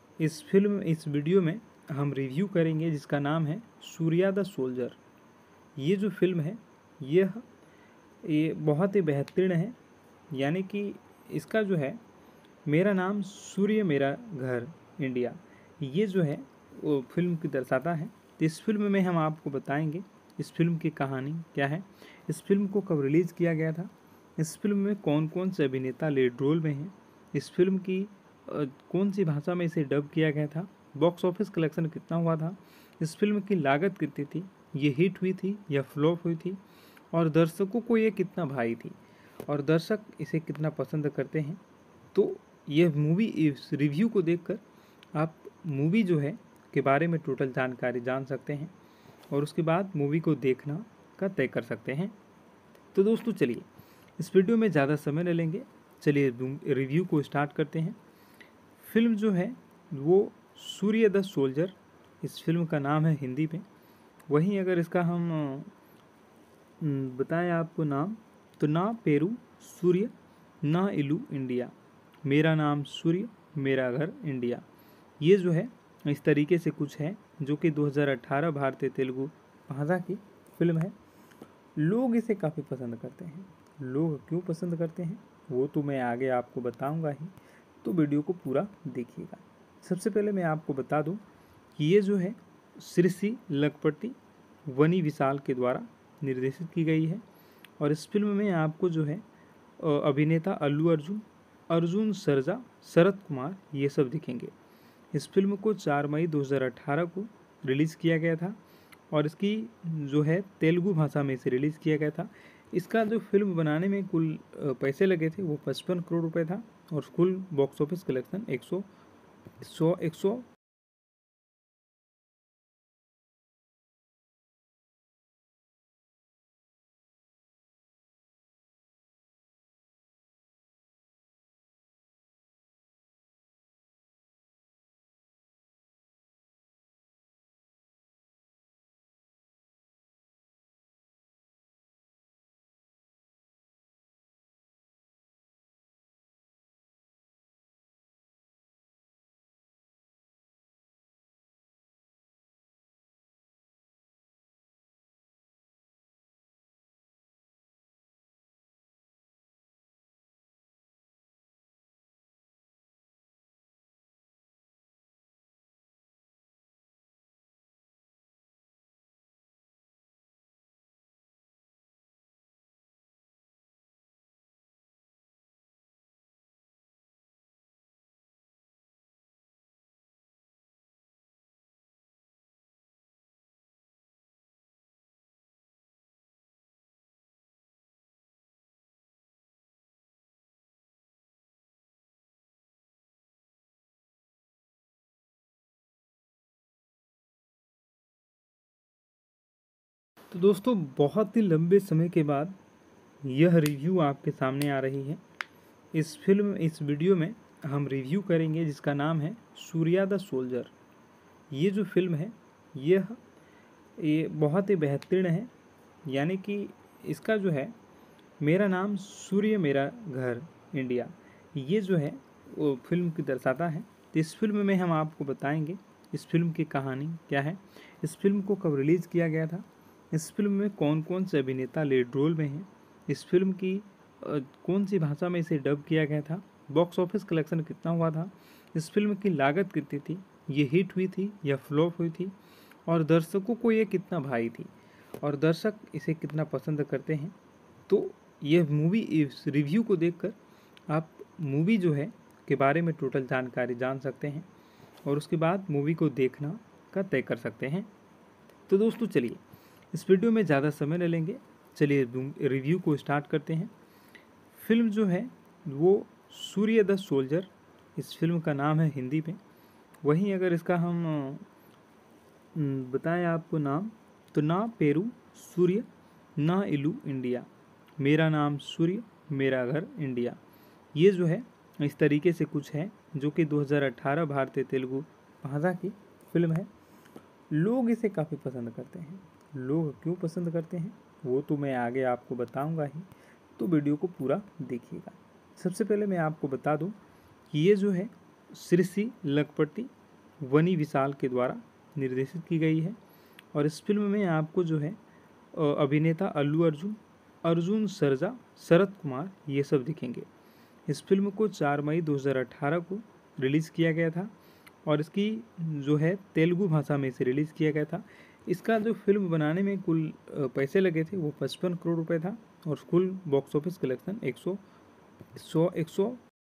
इस वीडियो में हम रिव्यू करेंगे जिसका नाम है सूर्या द सोल्जर। ये जो फिल्म है ये बहुत ही बेहतरीन है। यानी कि इसका जो है मेरा नाम सूर्य मेरा घर इंडिया, ये जो है वो फिल्म की दर्शाता है। तो इस फिल्म में हम आपको बताएंगे इस फिल्म की कहानी क्या है, इस फिल्म को कब रिलीज़ किया गया था, इस फिल्म में कौन कौन से अभिनेता लीड रोल में हैं, इस फिल्म की कौन सी भाषा में इसे डब किया गया था, बॉक्स ऑफिस कलेक्शन कितना हुआ था, इस फिल्म की लागत कितनी थी, ये हिट हुई थी या फ्लॉप हुई थी, और दर्शकों को ये कितना भाई थी और दर्शक इसे कितना पसंद करते हैं। तो ये मूवी इस रिव्यू को देखकर आप मूवी जो है के बारे में टोटल जानकारी जान सकते हैं और उसके बाद मूवी को देखना का तय कर सकते हैं। तो दोस्तों चलिए इस वीडियो में ज़्यादा समय न लेंगे, चलिए रिव्यू को स्टार्ट करते हैं। फिल्म जो है वो सूर्य द सोल्जर, इस फिल्म का नाम है हिंदी में। वहीं अगर इसका हम बताएं आपको नाम, तो ना पेरू सूर्य ना इलू इंडिया, मेरा नाम सूर्य मेरा घर इंडिया। ये जो है इस तरीके से कुछ है जो कि 2018 भारतीय तेलुगु भाषा की फिल्म है। लोग इसे काफ़ी पसंद करते हैं। लोग क्यों पसंद करते हैं वो तो मैं आगे आपको बताऊंगा ही, तो वीडियो को पूरा देखिएगा। सबसे पहले मैं आपको बता दूं कि ये जो है श्री लखपति वनी विशाल के द्वारा निर्देशित की गई है और इस फिल्म में आपको जो है अभिनेता अल्लू अर्जुन, अर्जुन सरजा, शरद कुमार ये सब दिखेंगे। इस फिल्म को 4 मई 2018 को रिलीज़ किया गया था और इसकी जो है तेलुगु भाषा में इसे रिलीज़ किया गया था। इसका जो फिल्म बनाने में कुल पैसे लगे थे वो 55 करोड़ रुपए था और कुल बॉक्स ऑफिस कलेक्शन 100 तो दोस्तों बहुत ही लंबे समय के बाद यह रिव्यू आपके सामने आ रही है। इस वीडियो में हम रिव्यू करेंगे जिसका नाम है सूर्या द सोल्जर। ये जो फिल्म है ये बहुत ही बेहतरीन है। यानी कि इसका जो है मेरा नाम सूर्य मेरा घर इंडिया, ये जो है वो फिल्म की दर्शाता है। तो इस फिल्म में हम आपको बताएंगे इस फिल्म की कहानी क्या है, इस फिल्म को कब रिलीज़ किया गया था, इस फिल्म में कौन कौन से अभिनेता लीड रोल में हैं, इस फिल्म की कौन सी भाषा में इसे डब किया गया था, बॉक्स ऑफिस कलेक्शन कितना हुआ था, इस फिल्म की लागत कितनी थी, ये हिट हुई थी या फ्लॉप हुई थी, और दर्शकों को ये कितना भाई थी और दर्शक इसे कितना पसंद करते हैं। तो यह मूवी इस रिव्यू को देखकर आप मूवी जो है के बारे में टोटल जानकारी जान सकते हैं और उसके बाद मूवी को देखना का तय कर सकते हैं। तो दोस्तों चलिए इस वीडियो में ज़्यादा समय न लेंगे, चलिए रिव्यू को स्टार्ट करते हैं। फिल्म जो है वो सूर्य द सोल्जर, इस फिल्म का नाम है हिंदी में। वहीं अगर इसका हम बताएं आपको नाम, तो ना पेरू सूर्य ना इलू इंडिया, मेरा नाम सूर्य मेरा घर इंडिया। ये जो है इस तरीके से कुछ है जो कि 2018 भारतीय तेलुगु भाषा की फिल्म है। लोग इसे काफ़ी पसंद करते हैं। लोग क्यों पसंद करते हैं वो तो मैं आगे आपको बताऊंगा ही, तो वीडियो को पूरा देखिएगा। सबसे पहले मैं आपको बता दूं कि ये जो है श्री लखपति वनी विशाल के द्वारा निर्देशित की गई है और इस फिल्म में आपको जो है अभिनेता अल्लू अर्जुन, अर्जुन सरजा, शरद कुमार ये सब दिखेंगे। इस फिल्म को 4 मई 2018 को रिलीज़ किया गया था और इसकी जो है तेलुगु भाषा में इसे रिलीज़ किया गया था। इसका जो फिल्म बनाने में कुल पैसे लगे थे वो 55 करोड़ रुपए था और कुल बॉक्स ऑफिस कलेक्शन 100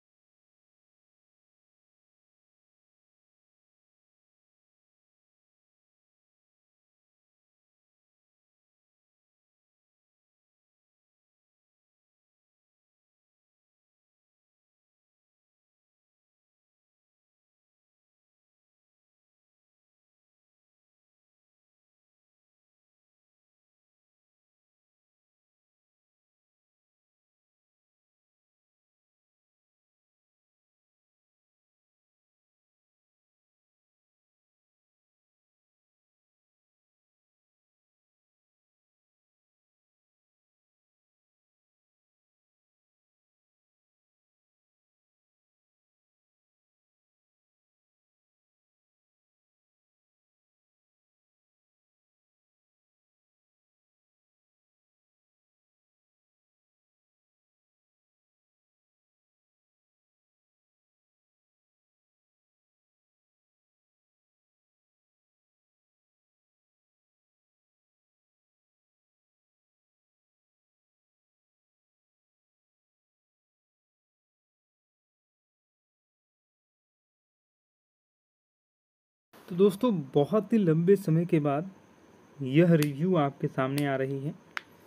तो दोस्तों बहुत ही लंबे समय के बाद यह रिव्यू आपके सामने आ रही है।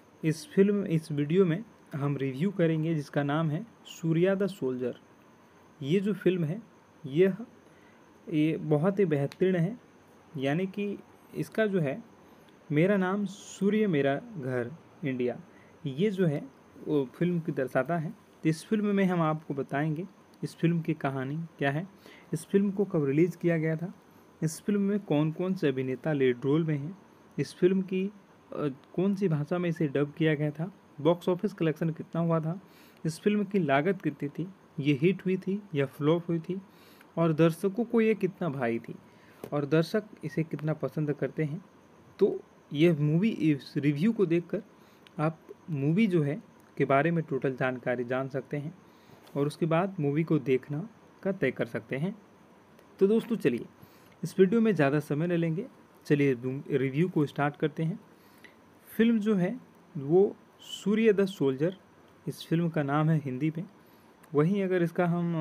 इस वीडियो में हम रिव्यू करेंगे जिसका नाम है सूर्या द सोल्जर। ये जो फिल्म है ये बहुत ही बेहतरीन है। यानी कि इसका जो है मेरा नाम सूर्य मेरा घर इंडिया, ये जो है वो फिल्म की दर्शाता है। तो इस फिल्म में हम आपको बताएंगे इस फिल्म की कहानी क्या है, इस फिल्म को कब रिलीज़ किया गया था, इस फिल्म में कौन कौन से अभिनेता लीड रोल में हैं, इस फिल्म की कौन सी भाषा में इसे डब किया गया था, बॉक्स ऑफिस कलेक्शन कितना हुआ था, इस फिल्म की लागत कितनी थी, ये हिट हुई थी या फ्लॉप हुई थी, और दर्शकों को ये कितना भाई थी और दर्शक इसे कितना पसंद करते हैं। तो यह मूवी इस रिव्यू को देखकर आप मूवी जो है के बारे में टोटल जानकारी जान सकते हैं और उसके बाद मूवी को देखना का तय कर सकते हैं। तो दोस्तों चलिए इस वीडियो में ज़्यादा समय न लेंगे, चलिए रिव्यू को स्टार्ट करते हैं। फिल्म जो है वो सूर्य द सोल्जर, इस फिल्म का नाम है हिंदी में। वहीं अगर इसका हम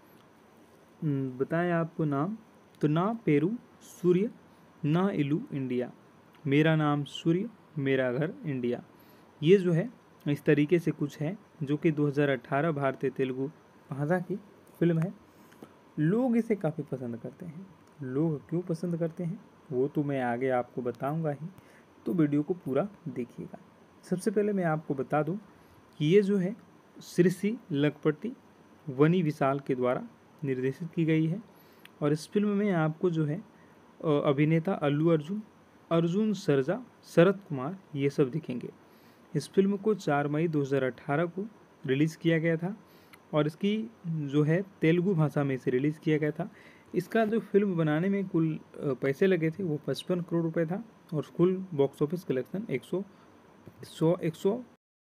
बताएं आपको नाम, तो ना पेरू सूर्य ना इलू इंडिया, मेरा नाम सूर्य मेरा घर इंडिया। ये जो है इस तरीके से कुछ है जो कि 2018 भारतीय तेलुगु भाषा की फिल्म है। लोग इसे काफ़ी पसंद करते हैं। लोग क्यों पसंद करते हैं वो तो मैं आगे आपको बताऊंगा ही, तो वीडियो को पूरा देखिएगा। सबसे पहले मैं आपको बता दूं कि ये जो है श्री लखपति वनी विशाल के द्वारा निर्देशित की गई है और इस फिल्म में आपको जो है अभिनेता अल्लू अर्जुन, अर्जुन सरजा, शरद कुमार ये सब दिखेंगे। इस फिल्म को 4 मई 2018 को रिलीज़ किया गया था और इसकी जो है तेलुगु भाषा में इसे रिलीज़ किया गया था। इसका जो फिल्म बनाने में कुल पैसे लगे थे वो 55 करोड़ रुपए था और कुल बॉक्स ऑफिस कलेक्शन 100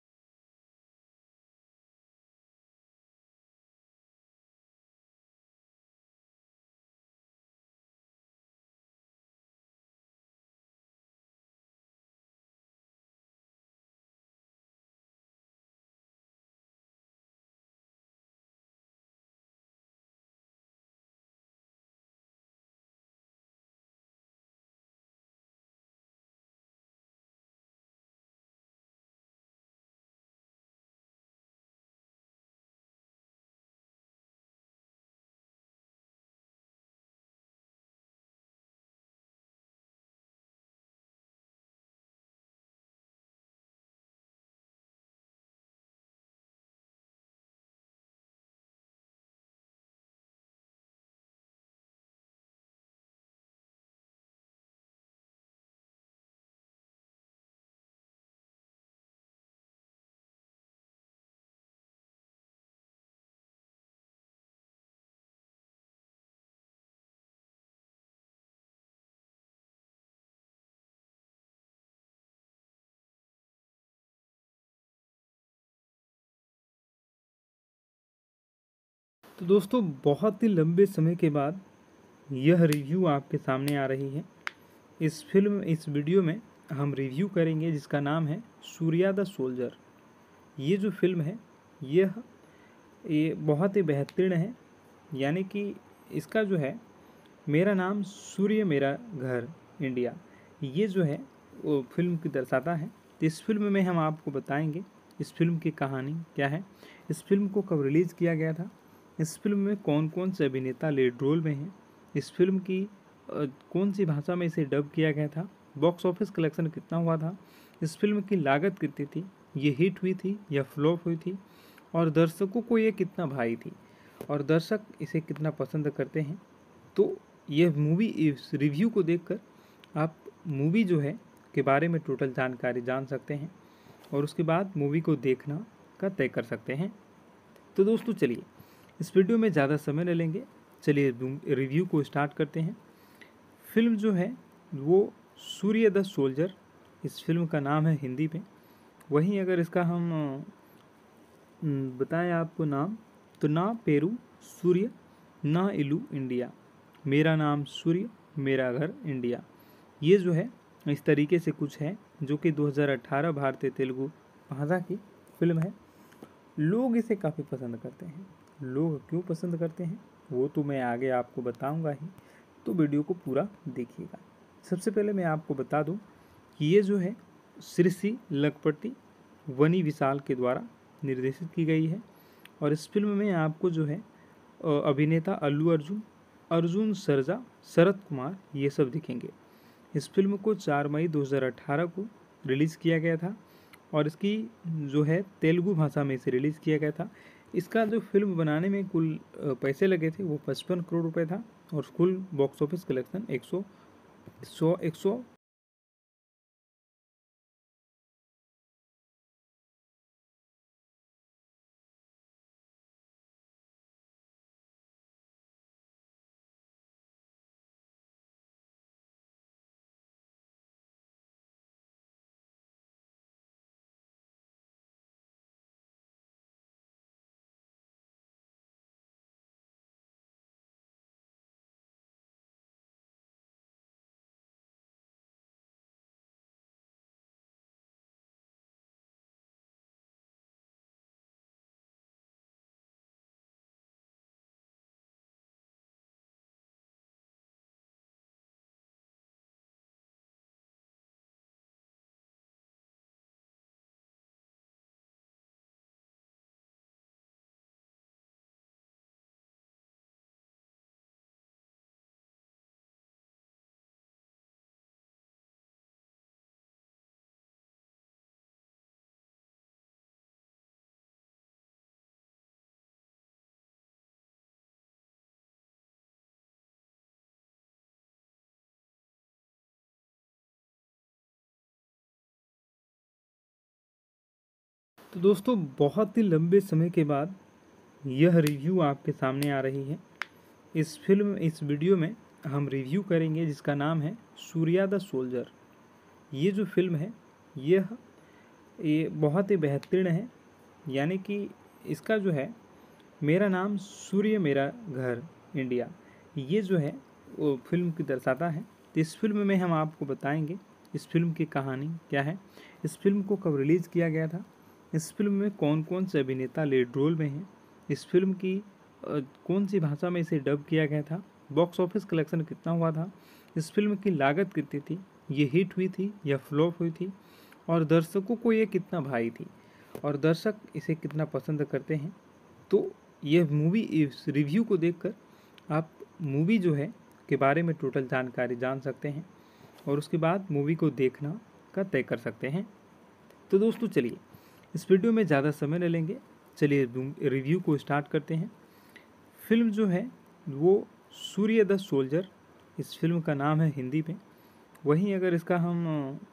तो दोस्तों बहुत ही लंबे समय के बाद यह रिव्यू आपके सामने आ रही है। इस वीडियो में हम रिव्यू करेंगे जिसका नाम है सूर्या द सोल्जर। ये जो फिल्म है ये बहुत ही बेहतरीन है, यानी कि इसका जो है मेरा नाम सूर्य मेरा घर इंडिया, ये जो है वो फिल्म की दर्शाता है। तो इस फिल्म में हम आपको बताएंगे इस फिल्म की कहानी क्या है, इस फिल्म को कब रिलीज़ किया गया था, इस फिल्म में कौन कौन से अभिनेता लीड रोल में हैं, इस फिल्म की कौन सी भाषा में इसे डब किया गया था, बॉक्स ऑफिस कलेक्शन कितना हुआ था, इस फिल्म की लागत कितनी थी, ये हिट हुई थी या फ्लॉप हुई थी, और दर्शकों को ये कितना भाई थी और दर्शक इसे कितना पसंद करते हैं। तो यह मूवी इस रिव्यू को देखकर आप मूवी जो है के बारे में टोटल जानकारी जान सकते हैं और उसके बाद मूवी को देखना का तय कर सकते हैं। तो दोस्तों चलिए इस वीडियो में ज़्यादा समय न लेंगे, चलिए रिव्यू को स्टार्ट करते हैं। फिल्म जो है वो सूर्य द सोल्जर इस फिल्म का नाम है हिंदी में। वहीं अगर इसका हम बताएं आपको नाम, तो ना पेरू सूर्य ना इलू इंडिया, मेरा नाम सूर्य मेरा घर इंडिया, ये जो है इस तरीके से कुछ है जो कि 2018 भारतीय तेलुगु भाषा की फिल्म है। लोग इसे काफ़ी पसंद करते हैं। लोग क्यों पसंद करते हैं वो तो मैं आगे आपको बताऊंगा ही, तो वीडियो को पूरा देखिएगा। सबसे पहले मैं आपको बता दूं कि ये जो है श्री लखपति वनी विशाल के द्वारा निर्देशित की गई है और इस फिल्म में आपको जो है अभिनेता अल्लू अर्जुन, अर्जुन सरजा, शरद कुमार ये सब दिखेंगे। इस फिल्म को 4 मई 2018 को रिलीज़ किया गया था और इसकी जो है तेलुगु भाषा में इसे रिलीज़ किया गया था। इसका जो फिल्म बनाने में कुल पैसे लगे थे वो 55 करोड़ रुपए था और कुल बॉक्स ऑफिस कलेक्शन 100 तो दोस्तों बहुत ही लंबे समय के बाद यह रिव्यू आपके सामने आ रही है। इस वीडियो में हम रिव्यू करेंगे जिसका नाम है सूर्या द सोल्जर। ये जो फिल्म है ये बहुत ही बेहतरीन है। यानी कि इसका जो है मेरा नाम सूर्य मेरा घर इंडिया, ये जो है वो फिल्म की दर्शाता है। तो इस फिल्म में हम आपको बताएंगे इस फिल्म की कहानी क्या है, इस फिल्म को कब रिलीज़ किया गया था, इस फिल्म में कौन कौन से अभिनेता लीड रोल में हैं, इस फिल्म की कौन सी भाषा में इसे डब किया गया था, बॉक्स ऑफिस कलेक्शन कितना हुआ था, इस फिल्म की लागत कितनी थी, ये हिट हुई थी या फ्लॉप हुई थी, और दर्शकों को ये कितना भाई थी और दर्शक इसे कितना पसंद करते हैं। तो ये मूवी इस रिव्यू को देखकर आप मूवी जो है के बारे में टोटल जानकारी जान सकते हैं और उसके बाद मूवी को देखना का तय कर सकते हैं। तो दोस्तों चलिए इस वीडियो में ज़्यादा समय न लेंगे, चलिए रिव्यू को स्टार्ट करते हैं। फिल्म जो है वो सूर्य द सोल्जर, इस फिल्म का नाम है हिंदी में। वहीं अगर इसका हम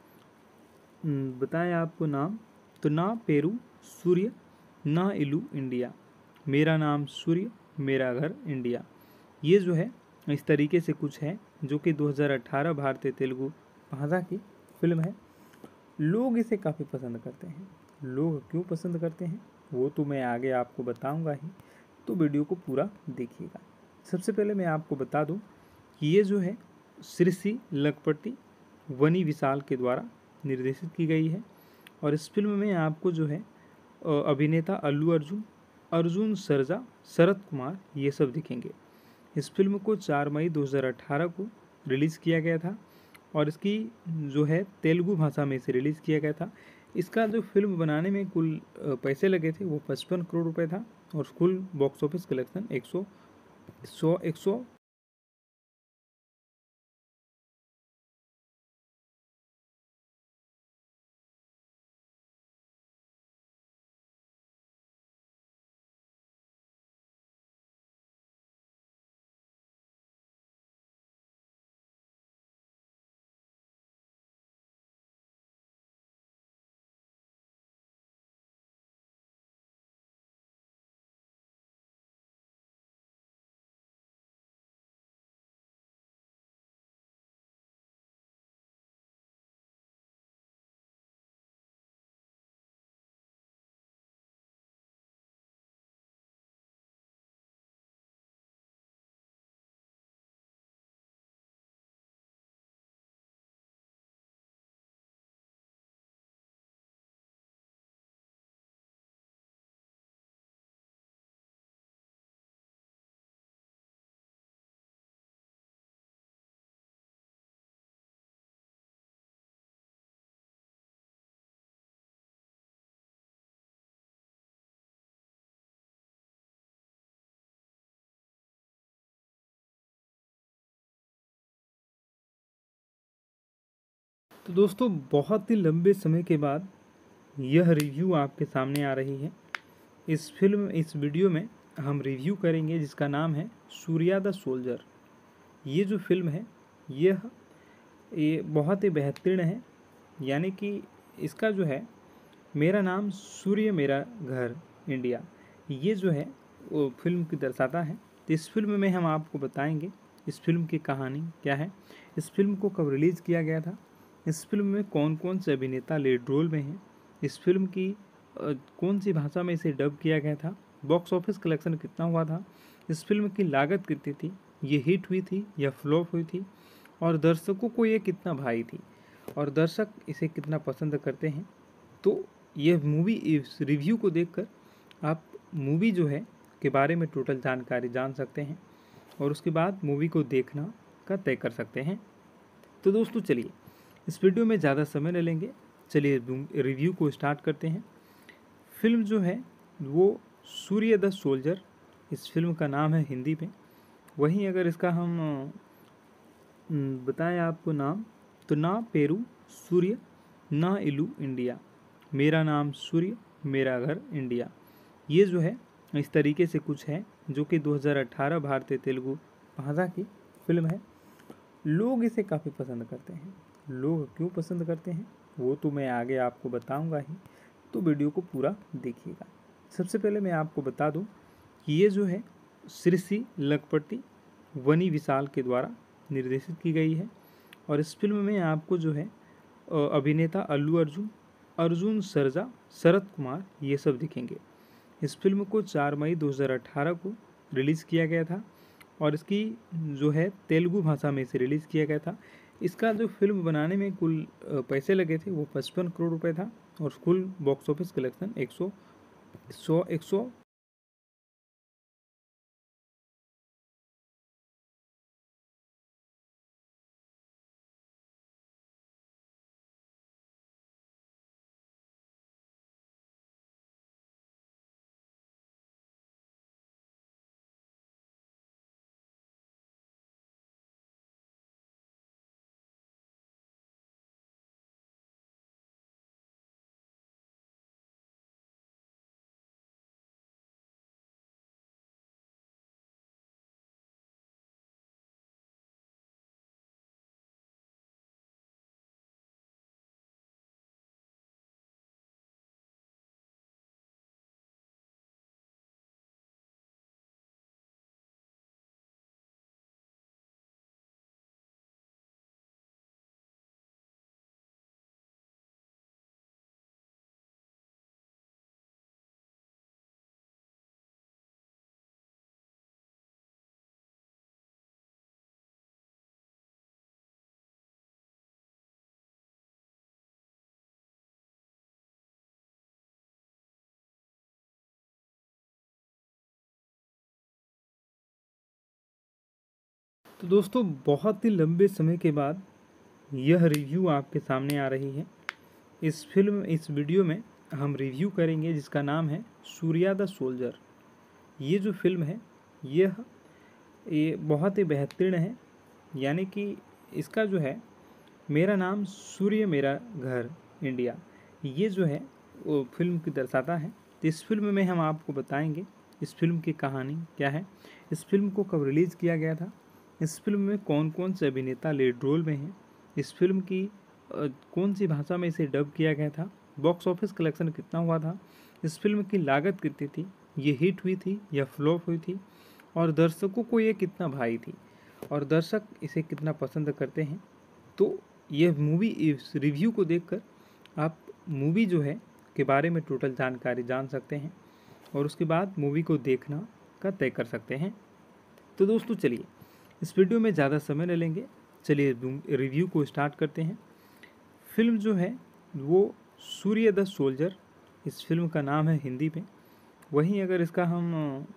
बताएं आपको नाम, तो ना पेरू सूर्य ना इलू इंडिया, मेरा नाम सूर्य मेरा घर इंडिया। ये जो है इस तरीके से कुछ है, जो कि 2018 भारतीय तेलुगु भाषा की फिल्म है। लोग इसे काफ़ी पसंद करते हैं। लोग क्यों पसंद करते हैं वो तो मैं आगे आपको बताऊंगा ही, तो वीडियो को पूरा देखिएगा। सबसे पहले मैं आपको बता दूं कि ये जो है श्री लखपति वनी विशाल के द्वारा निर्देशित की गई है। और इस फिल्म में आपको जो है अभिनेता अल्लू अर्जुन, अर्जुन सरजा, शरद कुमार ये सब दिखेंगे। इस फिल्म को 4 मई 2018 को रिलीज़ किया गया था और इसकी जो है तेलुगु भाषा में इसे रिलीज़ किया गया था। इसका जो फिल्म बनाने में कुल पैसे लगे थे वो 55 करोड़ रुपए था और कुल बॉक्स ऑफिस कलेक्शन 100 तो दोस्तों बहुत ही लंबे समय के बाद यह रिव्यू आपके सामने आ रही है। इस वीडियो में हम रिव्यू करेंगे जिसका नाम है सूर्या द सोल्जर। ये जो फिल्म है ये बहुत ही बेहतरीन है। यानी कि इसका जो है मेरा नाम सूर्य मेरा घर इंडिया, ये जो है वो फिल्म की दर्शाता है। तो इस फिल्म में हम आपको बताएंगे इस फिल्म की कहानी क्या है, इस फिल्म को कब रिलीज़ किया गया था, इस फिल्म में कौन कौन से अभिनेता लीड रोल में हैं, इस फिल्म की कौन सी भाषा में इसे डब किया गया था, बॉक्स ऑफिस कलेक्शन कितना हुआ था, इस फिल्म की लागत कितनी थी, ये हिट हुई थी या फ्लॉप हुई थी, और दर्शकों को ये कितना भाई थी और दर्शक इसे कितना पसंद करते हैं। तो यह मूवी इस रिव्यू को देखकर आप मूवी जो है के बारे में टोटल जानकारी जान सकते हैं और उसके बाद मूवी को देखना का तय कर सकते हैं। तो दोस्तों चलिए इस वीडियो में ज़्यादा समय न लेंगे, चलिए रिव्यू को स्टार्ट करते हैं। फिल्म जो है वो सूर्य द सोल्जर, इस फिल्म का नाम है हिंदी में। वहीं अगर इसका हम बताएं आपको नाम, तो ना पेरू सूर्य ना इलू इंडिया, मेरा नाम सूर्य मेरा घर इंडिया। ये जो है इस तरीके से कुछ है, जो कि 2018 भारतीय तेलुगु भाषा की फिल्म है। लोग इसे काफ़ी पसंद करते हैं। लोग क्यों पसंद करते हैं वो तो मैं आगे आपको बताऊंगा ही, तो वीडियो को पूरा देखिएगा। सबसे पहले मैं आपको बता दूं कि ये जो है श्री लखपति वनी विशाल के द्वारा निर्देशित की गई है और इस फिल्म में आपको जो है अभिनेता अल्लू अर्जुन, अर्जुन सरजा, शरद कुमार ये सब दिखेंगे। इस फिल्म को 4 मई 2018 को रिलीज़ किया गया था और इसकी जो है तेलुगु भाषा में इसे रिलीज़ किया गया था। इसका जो फिल्म बनाने में कुल पैसे लगे थे वो 55 करोड़ रुपए था और कुल बॉक्स ऑफिस कलेक्शन 100 तो दोस्तों बहुत ही लंबे समय के बाद यह रिव्यू आपके सामने आ रही है। इस वीडियो में हम रिव्यू करेंगे जिसका नाम है सूर्या द सोल्जर। ये जो फिल्म है ये बहुत ही बेहतरीन है। यानी कि इसका जो है मेरा नाम सूर्य मेरा घर इंडिया, ये जो है वो फिल्म की दर्शाता है। तो इस फिल्म में हम आपको बताएंगे इस फिल्म की कहानी क्या है, इस फिल्म को कब रिलीज़ किया गया था, इस फिल्म में कौन कौन से अभिनेता लीड रोल में हैं, इस फिल्म की कौन सी भाषा में इसे डब किया गया था, बॉक्स ऑफिस कलेक्शन कितना हुआ था, इस फिल्म की लागत कितनी थी, ये हिट हुई थी या फ्लॉप हुई थी, और दर्शकों को ये कितना भाई थी और दर्शक इसे कितना पसंद करते हैं। तो ये मूवी इस रिव्यू को देखकर आप मूवी जो है के बारे में टोटल जानकारी जान सकते हैं और उसके बाद मूवी को देखना का तय कर सकते हैं। तो दोस्तों चलिए इस वीडियो में ज़्यादा समय न लेंगे, चलिए रिव्यू को स्टार्ट करते हैं। फिल्म जो है वो सूर्य द सोल्जर इस फिल्म का नाम है हिंदी में। वहीं अगर इसका हम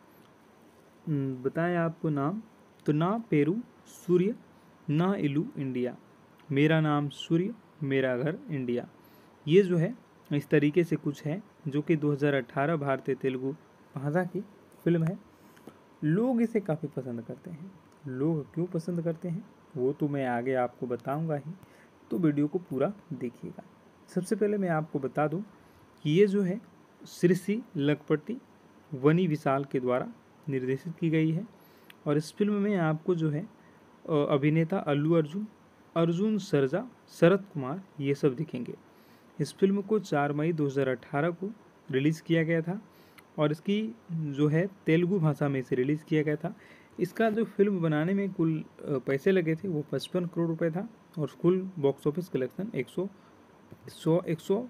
बताएं आपको नाम, तो ना पेरू सूर्य ना इलू इंडिया, मेरा नाम सूर्य मेरा घर इंडिया। ये जो है इस तरीके से कुछ है जो कि 2018 भारतीय तेलुगु भाषा की फिल्म है। लोग इसे काफ़ी पसंद करते हैं। लोग क्यों पसंद करते हैं वो तो मैं आगे आपको बताऊंगा ही, तो वीडियो को पूरा देखिएगा। सबसे पहले मैं आपको बता दूं कि ये जो है श्री लखपति वनी विशाल के द्वारा निर्देशित की गई है और इस फिल्म में आपको जो है अभिनेता अल्लू अर्जुन, अर्जुन सरजा, शरद कुमार ये सब दिखेंगे। इस फिल्म को 4 मई 2018 को रिलीज़ किया गया था और इसकी जो है तेलुगु भाषा में इसे रिलीज़ किया गया था। इसका जो फिल्म बनाने में कुल पैसे लगे थे वो 55 करोड़ रुपए था और कुल बॉक्स ऑफिस कलेक्शन 100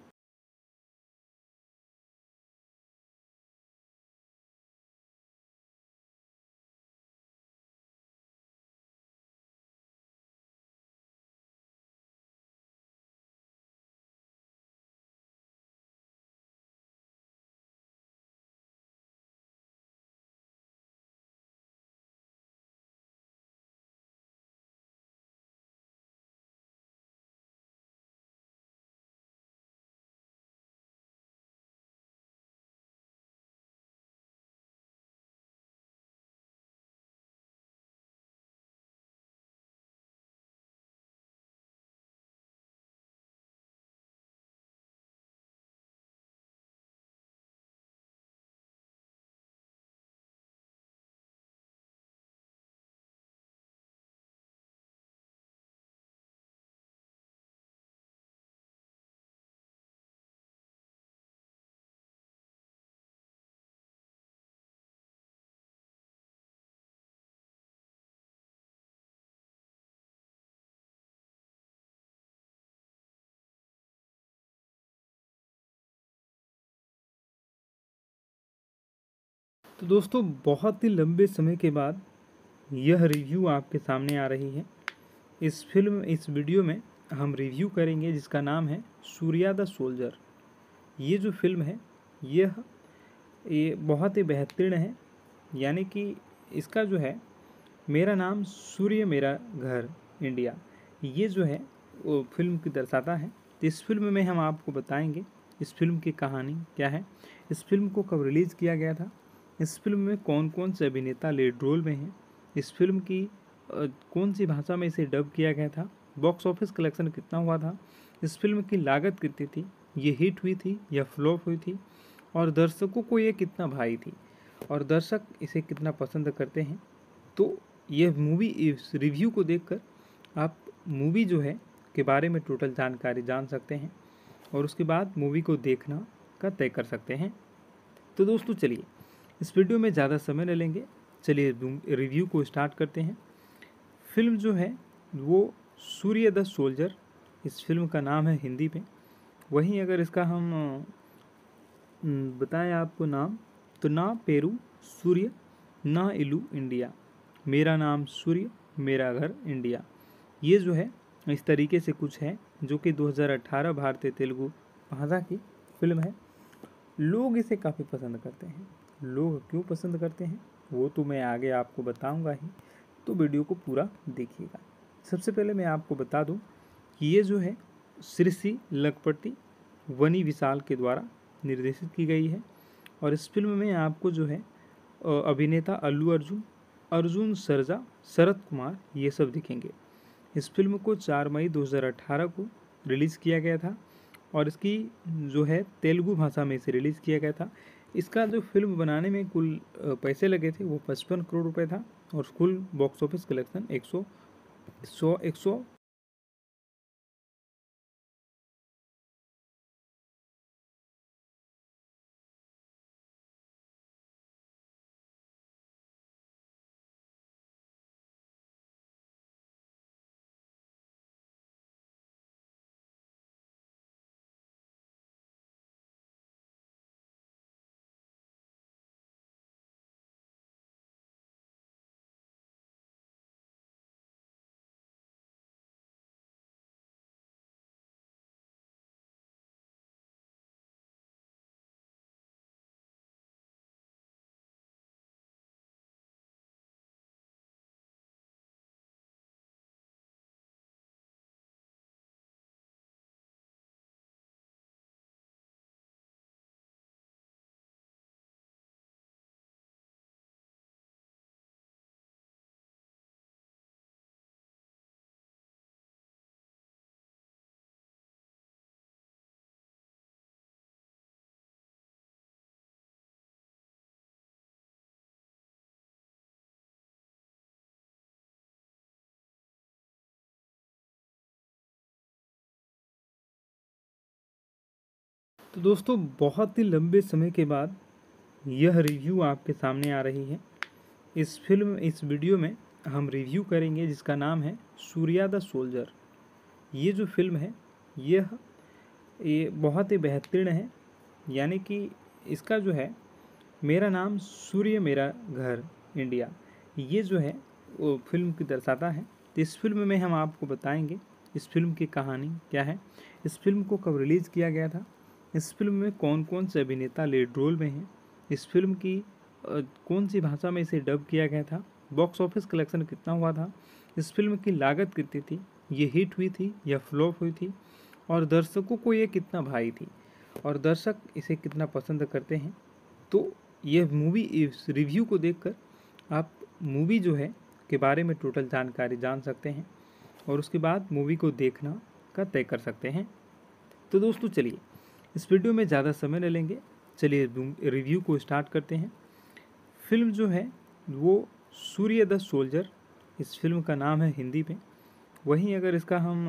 तो दोस्तों बहुत ही लंबे समय के बाद यह रिव्यू आपके सामने आ रही है। इस वीडियो में हम रिव्यू करेंगे जिसका नाम है सूर्या द सोल्जर। ये जो फिल्म है ये बहुत ही बेहतरीन है। यानी कि इसका जो है मेरा नाम सूर्य मेरा घर इंडिया, ये जो है वो फिल्म की दर्शाता है। तो इस फिल्म में हम आपको बताएंगे इस फिल्म की कहानी क्या है, इस फिल्म को कब रिलीज़ किया गया था, इस फिल्म में कौन कौन से अभिनेता लीड रोल में हैं, इस फिल्म की कौन सी भाषा में इसे डब किया गया था, बॉक्स ऑफिस कलेक्शन कितना हुआ था, इस फिल्म की लागत कितनी थी, ये हिट हुई थी या फ्लॉप हुई थी, और दर्शकों को ये कितना भाई थी और दर्शक इसे कितना पसंद करते हैं। तो यह मूवी इस रिव्यू को देखकर आप मूवी जो है के बारे में टोटल जानकारी जान सकते हैं और उसके बाद मूवी को देखना का तय कर सकते हैं। तो दोस्तों चलिए इस वीडियो में ज़्यादा समय न लेंगे, चलिए रिव्यू को स्टार्ट करते हैं। फिल्म जो है वो सूर्य द सोल्जर, इस फिल्म का नाम है हिंदी में। वहीं अगर इसका हम बताएं आपको नाम, तो ना पेरू सूर्य ना इलू इंडिया, मेरा नाम सूर्य मेरा घर इंडिया। ये जो है इस तरीके से कुछ है जो कि 2018 भारतीय तेलुगु भाषा की फिल्म है। लोग इसे काफ़ी पसंद करते हैं। लोग क्यों पसंद करते हैं वो तो मैं आगे आपको बताऊंगा ही, तो वीडियो को पूरा देखिएगा। सबसे पहले मैं आपको बता दूं कि ये जो है श्री लखपति वनी विशाल के द्वारा निर्देशित की गई है और इस फिल्म में आपको जो है अभिनेता अल्लू अर्जुन, अर्जुन सरजा, शरद कुमार ये सब दिखेंगे। इस फिल्म को 4 मई 2018 को रिलीज़ किया गया था और इसकी जो है तेलुगु भाषा में इसे रिलीज़ किया गया था। इसका जो फिल्म बनाने में कुल पैसे लगे थे वो 55 करोड़ रुपए था और कुल बॉक्स ऑफिस कलेक्शन 100 तो दोस्तों बहुत ही लंबे समय के बाद यह रिव्यू आपके सामने आ रही है। इस वीडियो में हम रिव्यू करेंगे जिसका नाम है सूर्या द सोल्जर। ये जो फिल्म है ये बहुत ही बेहतरीन है। यानी कि इसका जो है मेरा नाम सूर्य मेरा घर इंडिया, ये जो है वो फिल्म की दर्शाता है। तो इस फिल्म में हम आपको बताएंगे इस फिल्म की कहानी क्या है, इस फिल्म को कब रिलीज़ किया गया था, इस फिल्म में कौन कौन से अभिनेता लीड रोल में हैं, इस फिल्म की कौन सी भाषा में इसे डब किया गया था, बॉक्स ऑफिस कलेक्शन कितना हुआ था, इस फिल्म की लागत कितनी थी, ये हिट हुई थी या फ्लॉप हुई थी, और दर्शकों को ये कितना भाई थी और दर्शक इसे कितना पसंद करते हैं। तो यह मूवी इस रिव्यू को देखकर आप मूवी जो है के बारे में टोटल जानकारी जान सकते हैं और उसके बाद मूवी को देखना का तय कर सकते हैं। तो दोस्तों चलिए इस वीडियो में ज़्यादा समय न लेंगे, चलिए रिव्यू को स्टार्ट करते हैं। फिल्म जो है वो सूर्य द सोल्जर, इस फिल्म का नाम है हिंदी में। वहीं अगर इसका हम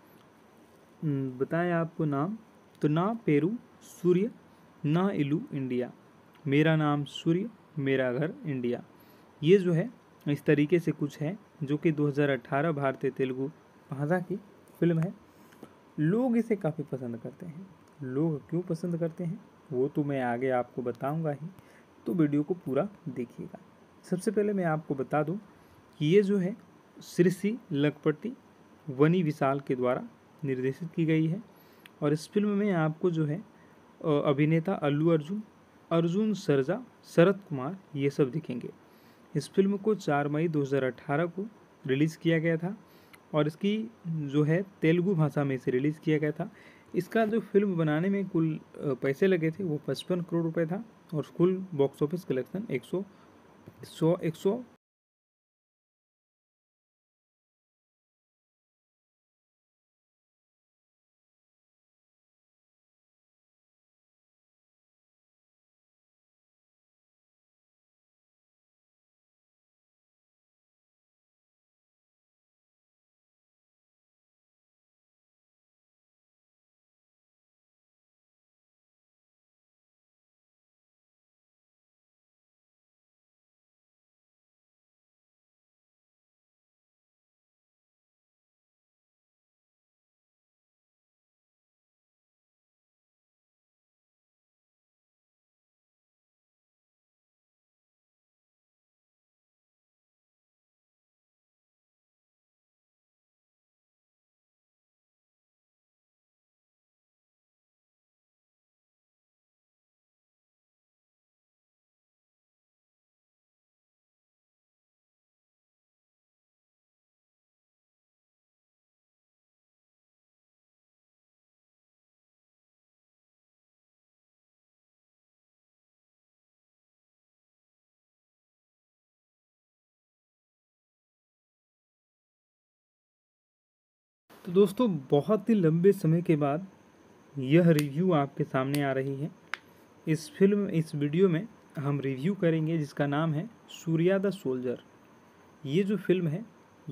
बताएं आपको नाम, तो ना पेरू सूर्य ना इलू इंडिया, मेरा नाम सूर्य मेरा घर इंडिया। ये जो है इस तरीके से कुछ है जो कि 2018 भारतीय तेलुगु भाषा की फिल्म है। लोग इसे काफ़ी पसंद करते हैं। लोग क्यों पसंद करते हैं वो तो मैं आगे आपको बताऊंगा ही, तो वीडियो को पूरा देखिएगा। सबसे पहले मैं आपको बता दूं कि ये जो है श्री लखपति वनी विशाल के द्वारा निर्देशित की गई है और इस फिल्म में आपको जो है अभिनेता अल्लू अर्जुन, अर्जुन सरजा, शरद कुमार ये सब दिखेंगे। इस फिल्म को 4 मई 2018 को रिलीज़ किया गया था और इसकी जो है तेलुगु भाषा में इसे रिलीज़ किया गया था। इसका जो फिल्म बनाने में कुल पैसे लगे थे वो 55 करोड़ रुपए था और कुल बॉक्स ऑफिस कलेक्शन 100 तो दोस्तों बहुत ही लंबे समय के बाद यह रिव्यू आपके सामने आ रही है। इस वीडियो में हम रिव्यू करेंगे जिसका नाम है सूर्या द सोल्जर। ये जो फिल्म है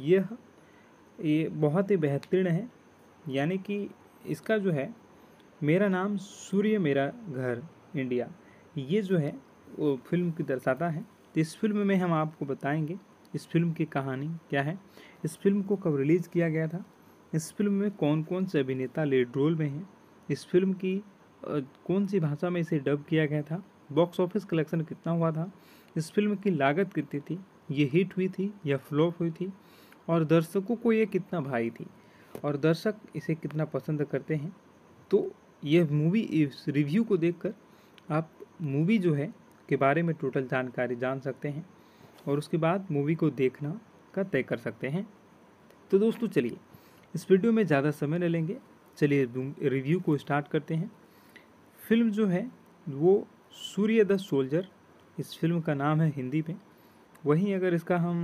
ये बहुत ही बेहतरीन है। यानी कि इसका जो है मेरा नाम सूर्य मेरा घर इंडिया, ये जो है वो फिल्म की दर्शाता है। तो इस फिल्म में हम आपको बताएंगे इस फिल्म की कहानी क्या है, इस फिल्म को कब रिलीज़ किया गया था, इस फिल्म में कौन कौन से अभिनेता लीड रोल में हैं, इस फिल्म की कौन सी भाषा में इसे डब किया गया था, बॉक्स ऑफिस कलेक्शन कितना हुआ था, इस फिल्म की लागत कितनी थी, ये हिट हुई थी या फ्लॉप हुई थी, और दर्शकों को ये कितना भाई थी और दर्शक इसे कितना पसंद करते हैं। तो यह मूवी इस रिव्यू को देखकर आप मूवी जो है के बारे में टोटल जानकारी जान सकते हैं और उसके बाद मूवी को देखना का तय कर सकते हैं। तो दोस्तों चलिए इस वीडियो में ज़्यादा समय न लेंगे, चलिए रिव्यू को स्टार्ट करते हैं। फिल्म जो है वो सूर्य द सोल्जर इस फिल्म का नाम है हिंदी में। वहीं अगर इसका हम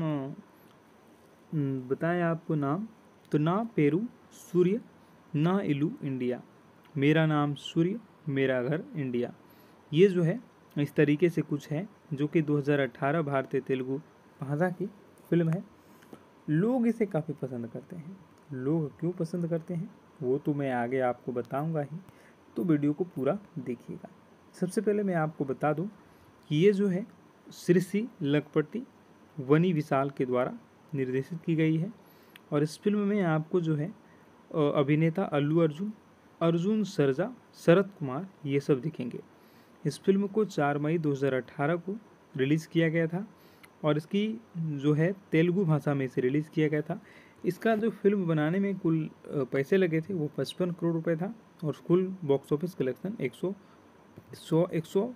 बताएं आपको नाम, तो ना पेरू सूर्य ना इलू इंडिया, मेरा नाम सूर्य मेरा घर इंडिया, ये जो है इस तरीके से कुछ है जो कि 2018 भारतीय तेलुगु भाषा की फिल्म है। लोग इसे काफ़ी पसंद करते हैं। लोग क्यों पसंद करते हैं वो तो मैं आगे आपको बताऊंगा ही, तो वीडियो को पूरा देखिएगा। सबसे पहले मैं आपको बता दूं कि ये जो है श्री लखपति वनी विशाल के द्वारा निर्देशित की गई है और इस फिल्म में आपको जो है अभिनेता अल्लू अर्जुन, अर्जुन सरजा, शरद कुमार ये सब दिखेंगे। इस फिल्म को 4 मई 2018 को रिलीज़ किया गया था और इसकी जो है तेलुगु भाषा में इसे रिलीज़ किया गया था। इसका जो फिल्म बनाने में कुल पैसे लगे थे वो 55 करोड़ रुपए था और कुल बॉक्स ऑफिस कलेक्शन 100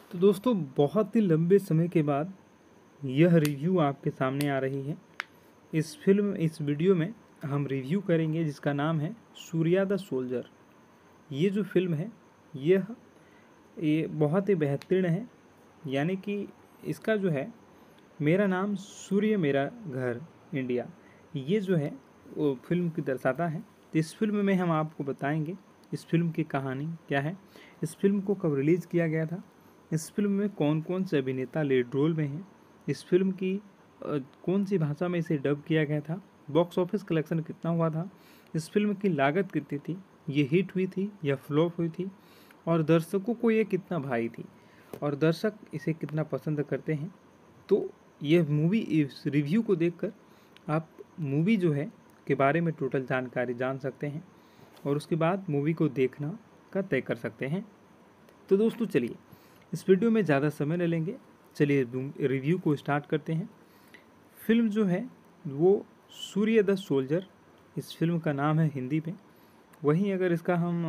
तो दोस्तों बहुत ही लंबे समय के बाद यह रिव्यू आपके सामने आ रही है। इस वीडियो में हम रिव्यू करेंगे जिसका नाम है सूर्या द सोल्जर। ये जो फिल्म है ये बहुत ही बेहतरीन है। यानी कि इसका जो है मेरा नाम सूर्य मेरा घर इंडिया, ये जो है वो फिल्म की दर्शाता है। तो इस फिल्म में हम आपको बताएंगे इस फिल्म की कहानी क्या है, इस फिल्म को कब रिलीज़ किया गया था, इस फिल्म में कौन कौन से अभिनेता लीड रोल में हैं, इस फिल्म की कौन सी भाषा में इसे डब किया गया था, बॉक्स ऑफिस कलेक्शन कितना हुआ था, इस फिल्म की लागत कितनी थी, ये हिट हुई थी या फ्लॉप हुई थी, और दर्शकों को ये कितना भाई थी और दर्शक इसे कितना पसंद करते हैं। तो यह मूवी इस रिव्यू को देखकर आप मूवी जो है के बारे में टोटल जानकारी जान सकते हैं और उसके बाद मूवी को देखना का तय कर सकते हैं। तो दोस्तों चलिए इस वीडियो में ज़्यादा समय न लेंगे, चलिए रिव्यू को स्टार्ट करते हैं। फिल्म जो है वो सूर्य द सोल्जर, इस फिल्म का नाम है हिंदी में। वहीं अगर इसका हम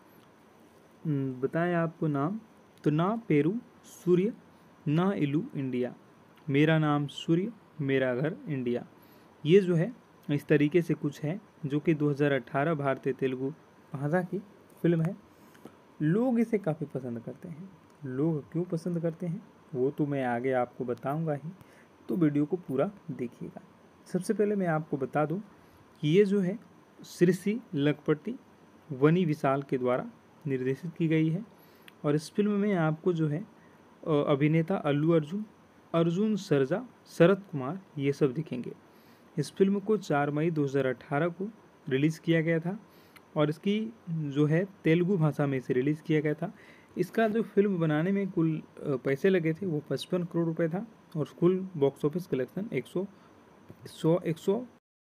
बताएं आपको नाम, तो ना पेरू सूर्य ना इलू इंडिया, मेरा नाम सूर्य मेरा घर इंडिया। ये जो है इस तरीके से कुछ है, जो कि 2018 भारतीय तेलुगु भाषा की फिल्म है। लोग इसे काफ़ी पसंद करते हैं। लोग क्यों पसंद करते हैं वो तो मैं आगे आपको बताऊंगा ही, तो वीडियो को पूरा देखिएगा। सबसे पहले मैं आपको बता दूं कि ये जो है श्री लखपति वनी विशाल के द्वारा निर्देशित की गई है और इस फिल्म में आपको जो है अभिनेता अल्लू अर्जुन, अर्जुन सरजा, शरद कुमार ये सब दिखेंगे। इस फिल्म को 4 मई 2018 को रिलीज़ किया गया था और इसकी जो है तेलुगु भाषा में इसे रिलीज़ किया गया था। इसका जो फिल्म बनाने में कुल पैसे लगे थे वो 55 करोड़ रुपए था और कुल बॉक्स ऑफिस कलेक्शन 100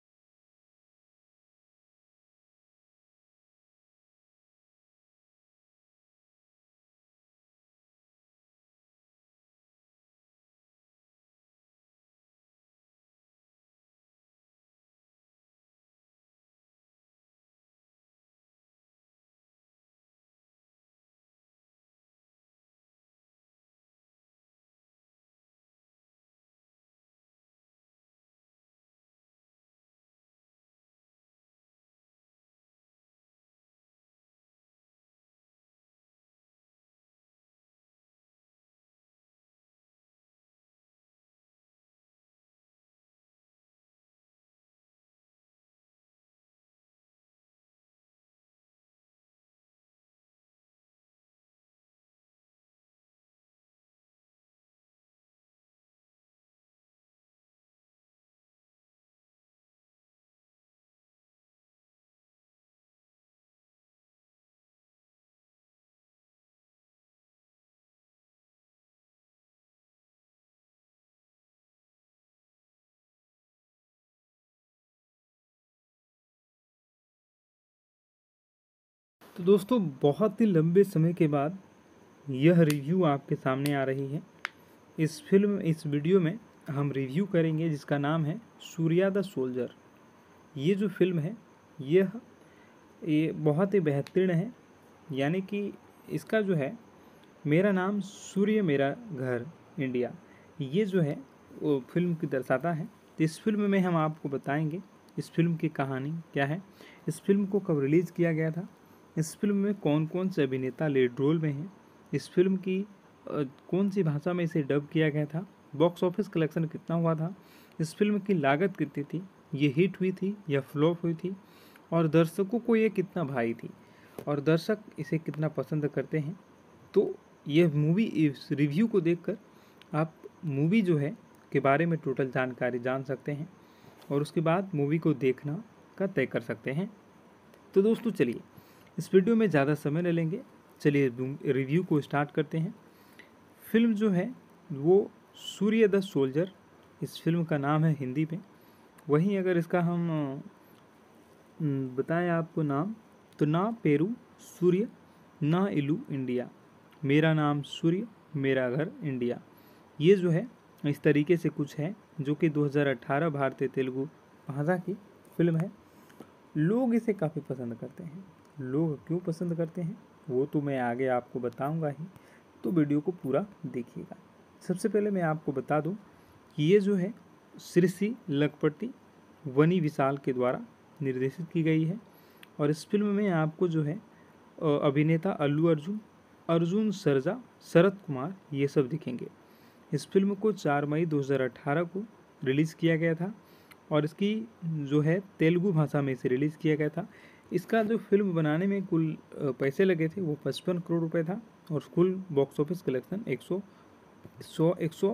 तो दोस्तों बहुत ही लंबे समय के बाद यह रिव्यू आपके सामने आ रही है। इस वीडियो में हम रिव्यू करेंगे जिसका नाम है सूर्या द सोल्जर। ये जो फिल्म है ये बहुत ही बेहतरीन है। यानी कि इसका जो है मेरा नाम सूर्य मेरा घर इंडिया, ये जो है वो फिल्म की दर्शाता है। तो इस फिल्म में हम आपको बताएंगे इस फिल्म की कहानी क्या है, इस फिल्म को कब रिलीज़ किया गया था, इस फिल्म में कौन कौन से अभिनेता लीड रोल में हैं, इस फिल्म की कौन सी भाषा में इसे डब किया गया था, बॉक्स ऑफिस कलेक्शन कितना हुआ था, इस फिल्म की लागत कितनी थी, ये हिट हुई थी या फ्लॉप हुई थी, और दर्शकों को ये कितना भाई थी और दर्शक इसे कितना पसंद करते हैं। तो यह मूवी इस रिव्यू को देखकर आप मूवी जो है के बारे में टोटल जानकारी जान सकते हैं और उसके बाद मूवी को देखना का तय कर सकते हैं। तो दोस्तों चलिए इस वीडियो में ज़्यादा समय न लेंगे, चलिए रिव्यू को स्टार्ट करते हैं। फिल्म जो है वो सूर्य द सोल्जर, इस फिल्म का नाम है हिंदी में। वहीं अगर इसका हम बताएं आपको नाम, तो ना पेरू सूर्य ना इलू इंडिया, मेरा नाम सूर्य मेरा घर इंडिया। ये जो है इस तरीके से कुछ है, जो कि 2018 भारतीय तेलुगु भाषा की फिल्म है। लोग इसे काफ़ी पसंद करते हैं। लोग क्यों पसंद करते हैं वो तो मैं आगे आपको बताऊंगा ही, तो वीडियो को पूरा देखिएगा। सबसे पहले मैं आपको बता दूं कि ये जो है श्री लखपति वनी विशाल के द्वारा निर्देशित की गई है और इस फिल्म में आपको जो है अभिनेता अल्लू अर्जुन, अर्जुन सरजा, शरत कुमार ये सब दिखेंगे। इस फिल्म को 4 मई 2018 को रिलीज़ किया गया था और इसकी जो है तेलुगु भाषा में इसे रिलीज़ किया गया था। इसका जो फिल्म बनाने में कुल पैसे लगे थे वो 55 करोड़ रुपए था और कुल बॉक्स ऑफिस कलेक्शन 100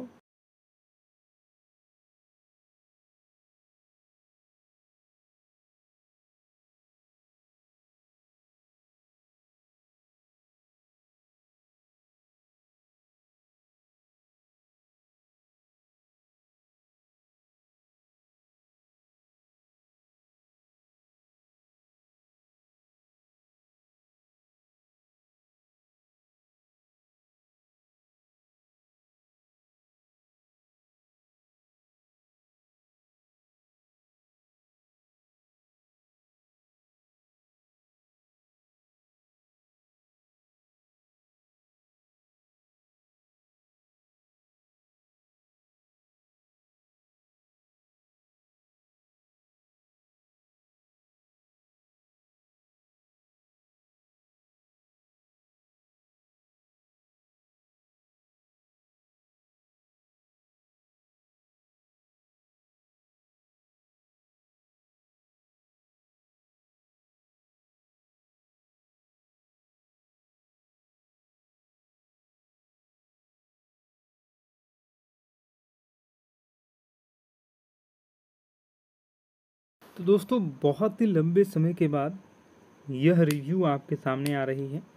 तो दोस्तों बहुत ही लंबे समय के बाद यह रिव्यू आपके सामने आ रही है।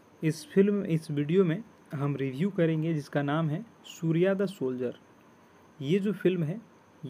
इस वीडियो में हम रिव्यू करेंगे जिसका नाम है सूर्या द सोल्जर। ये जो फिल्म है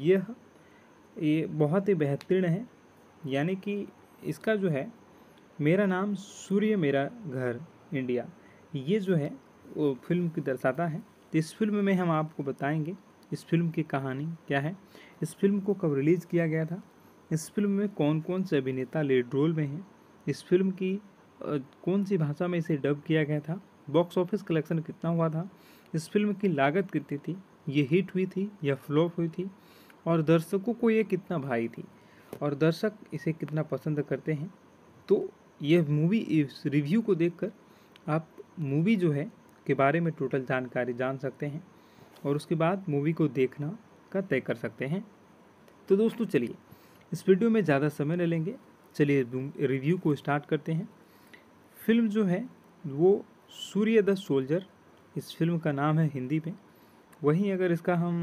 ये बहुत ही बेहतरीन है, यानी कि इसका जो है मेरा नाम सूर्य मेरा घर इंडिया, ये जो है वो फिल्म की दर्शाता है। तो इस फिल्म में हम आपको बताएंगे इस फिल्म की कहानी क्या है, इस फिल्म को कब रिलीज़ किया गया था, इस फिल्म में कौन कौन से अभिनेता लीड रोल में हैं, इस फिल्म की कौन सी भाषा में इसे डब किया गया था, बॉक्स ऑफिस कलेक्शन कितना हुआ था, इस फिल्म की लागत कितनी थी, ये हिट हुई थी या फ्लॉप हुई थी, और दर्शकों को ये कितना भाई थी और दर्शक इसे कितना पसंद करते हैं। तो यह मूवी इस रिव्यू को देखकर आप मूवी जो है के बारे में टोटल जानकारी जान सकते हैं और उसके बाद मूवी को देखना का तय कर सकते हैं। तो दोस्तों चलिए इस वीडियो में ज़्यादा समय न लेंगे, चलिए रिव्यू को स्टार्ट करते हैं। फिल्म जो है वो सूर्य द सोल्जर इस फिल्म का नाम है हिंदी में। वहीं अगर इसका हम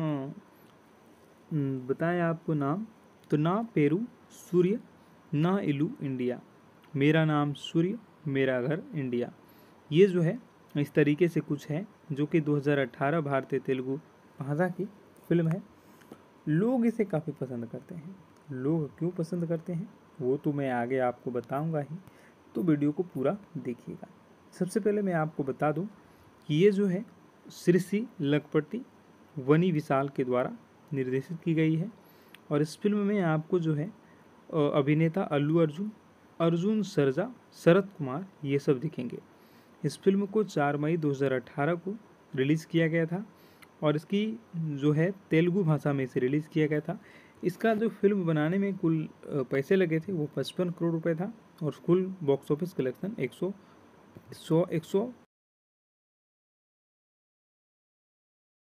बताएं आपको नाम, तो ना पेरू सूर्य ना इलू इंडिया, मेरा नाम सूर्य मेरा घर इंडिया, ये जो है इस तरीके से कुछ है, जो कि 2018 भारतीय तेलुगु भाषा की फिल्म है। लोग इसे काफ़ी पसंद करते हैं। लोग क्यों पसंद करते हैं वो तो मैं आगे आपको बताऊंगा ही, तो वीडियो को पूरा देखिएगा। सबसे पहले मैं आपको बता दूं कि ये जो है श्री लखपति वनी विशाल के द्वारा निर्देशित की गई है और इस फिल्म में आपको जो है अभिनेता अल्लू अर्जुन, अर्जुन सरजा, शरत कुमार ये सब दिखेंगे। इस फिल्म को 4 मई 2018 को रिलीज़ किया गया था और इसकी जो है तेलुगु भाषा में इसे रिलीज़ किया गया था। इसका जो फिल्म बनाने में कुल पैसे लगे थे वो 55 करोड़ रुपए था और कुल बॉक्स ऑफिस कलेक्शन 100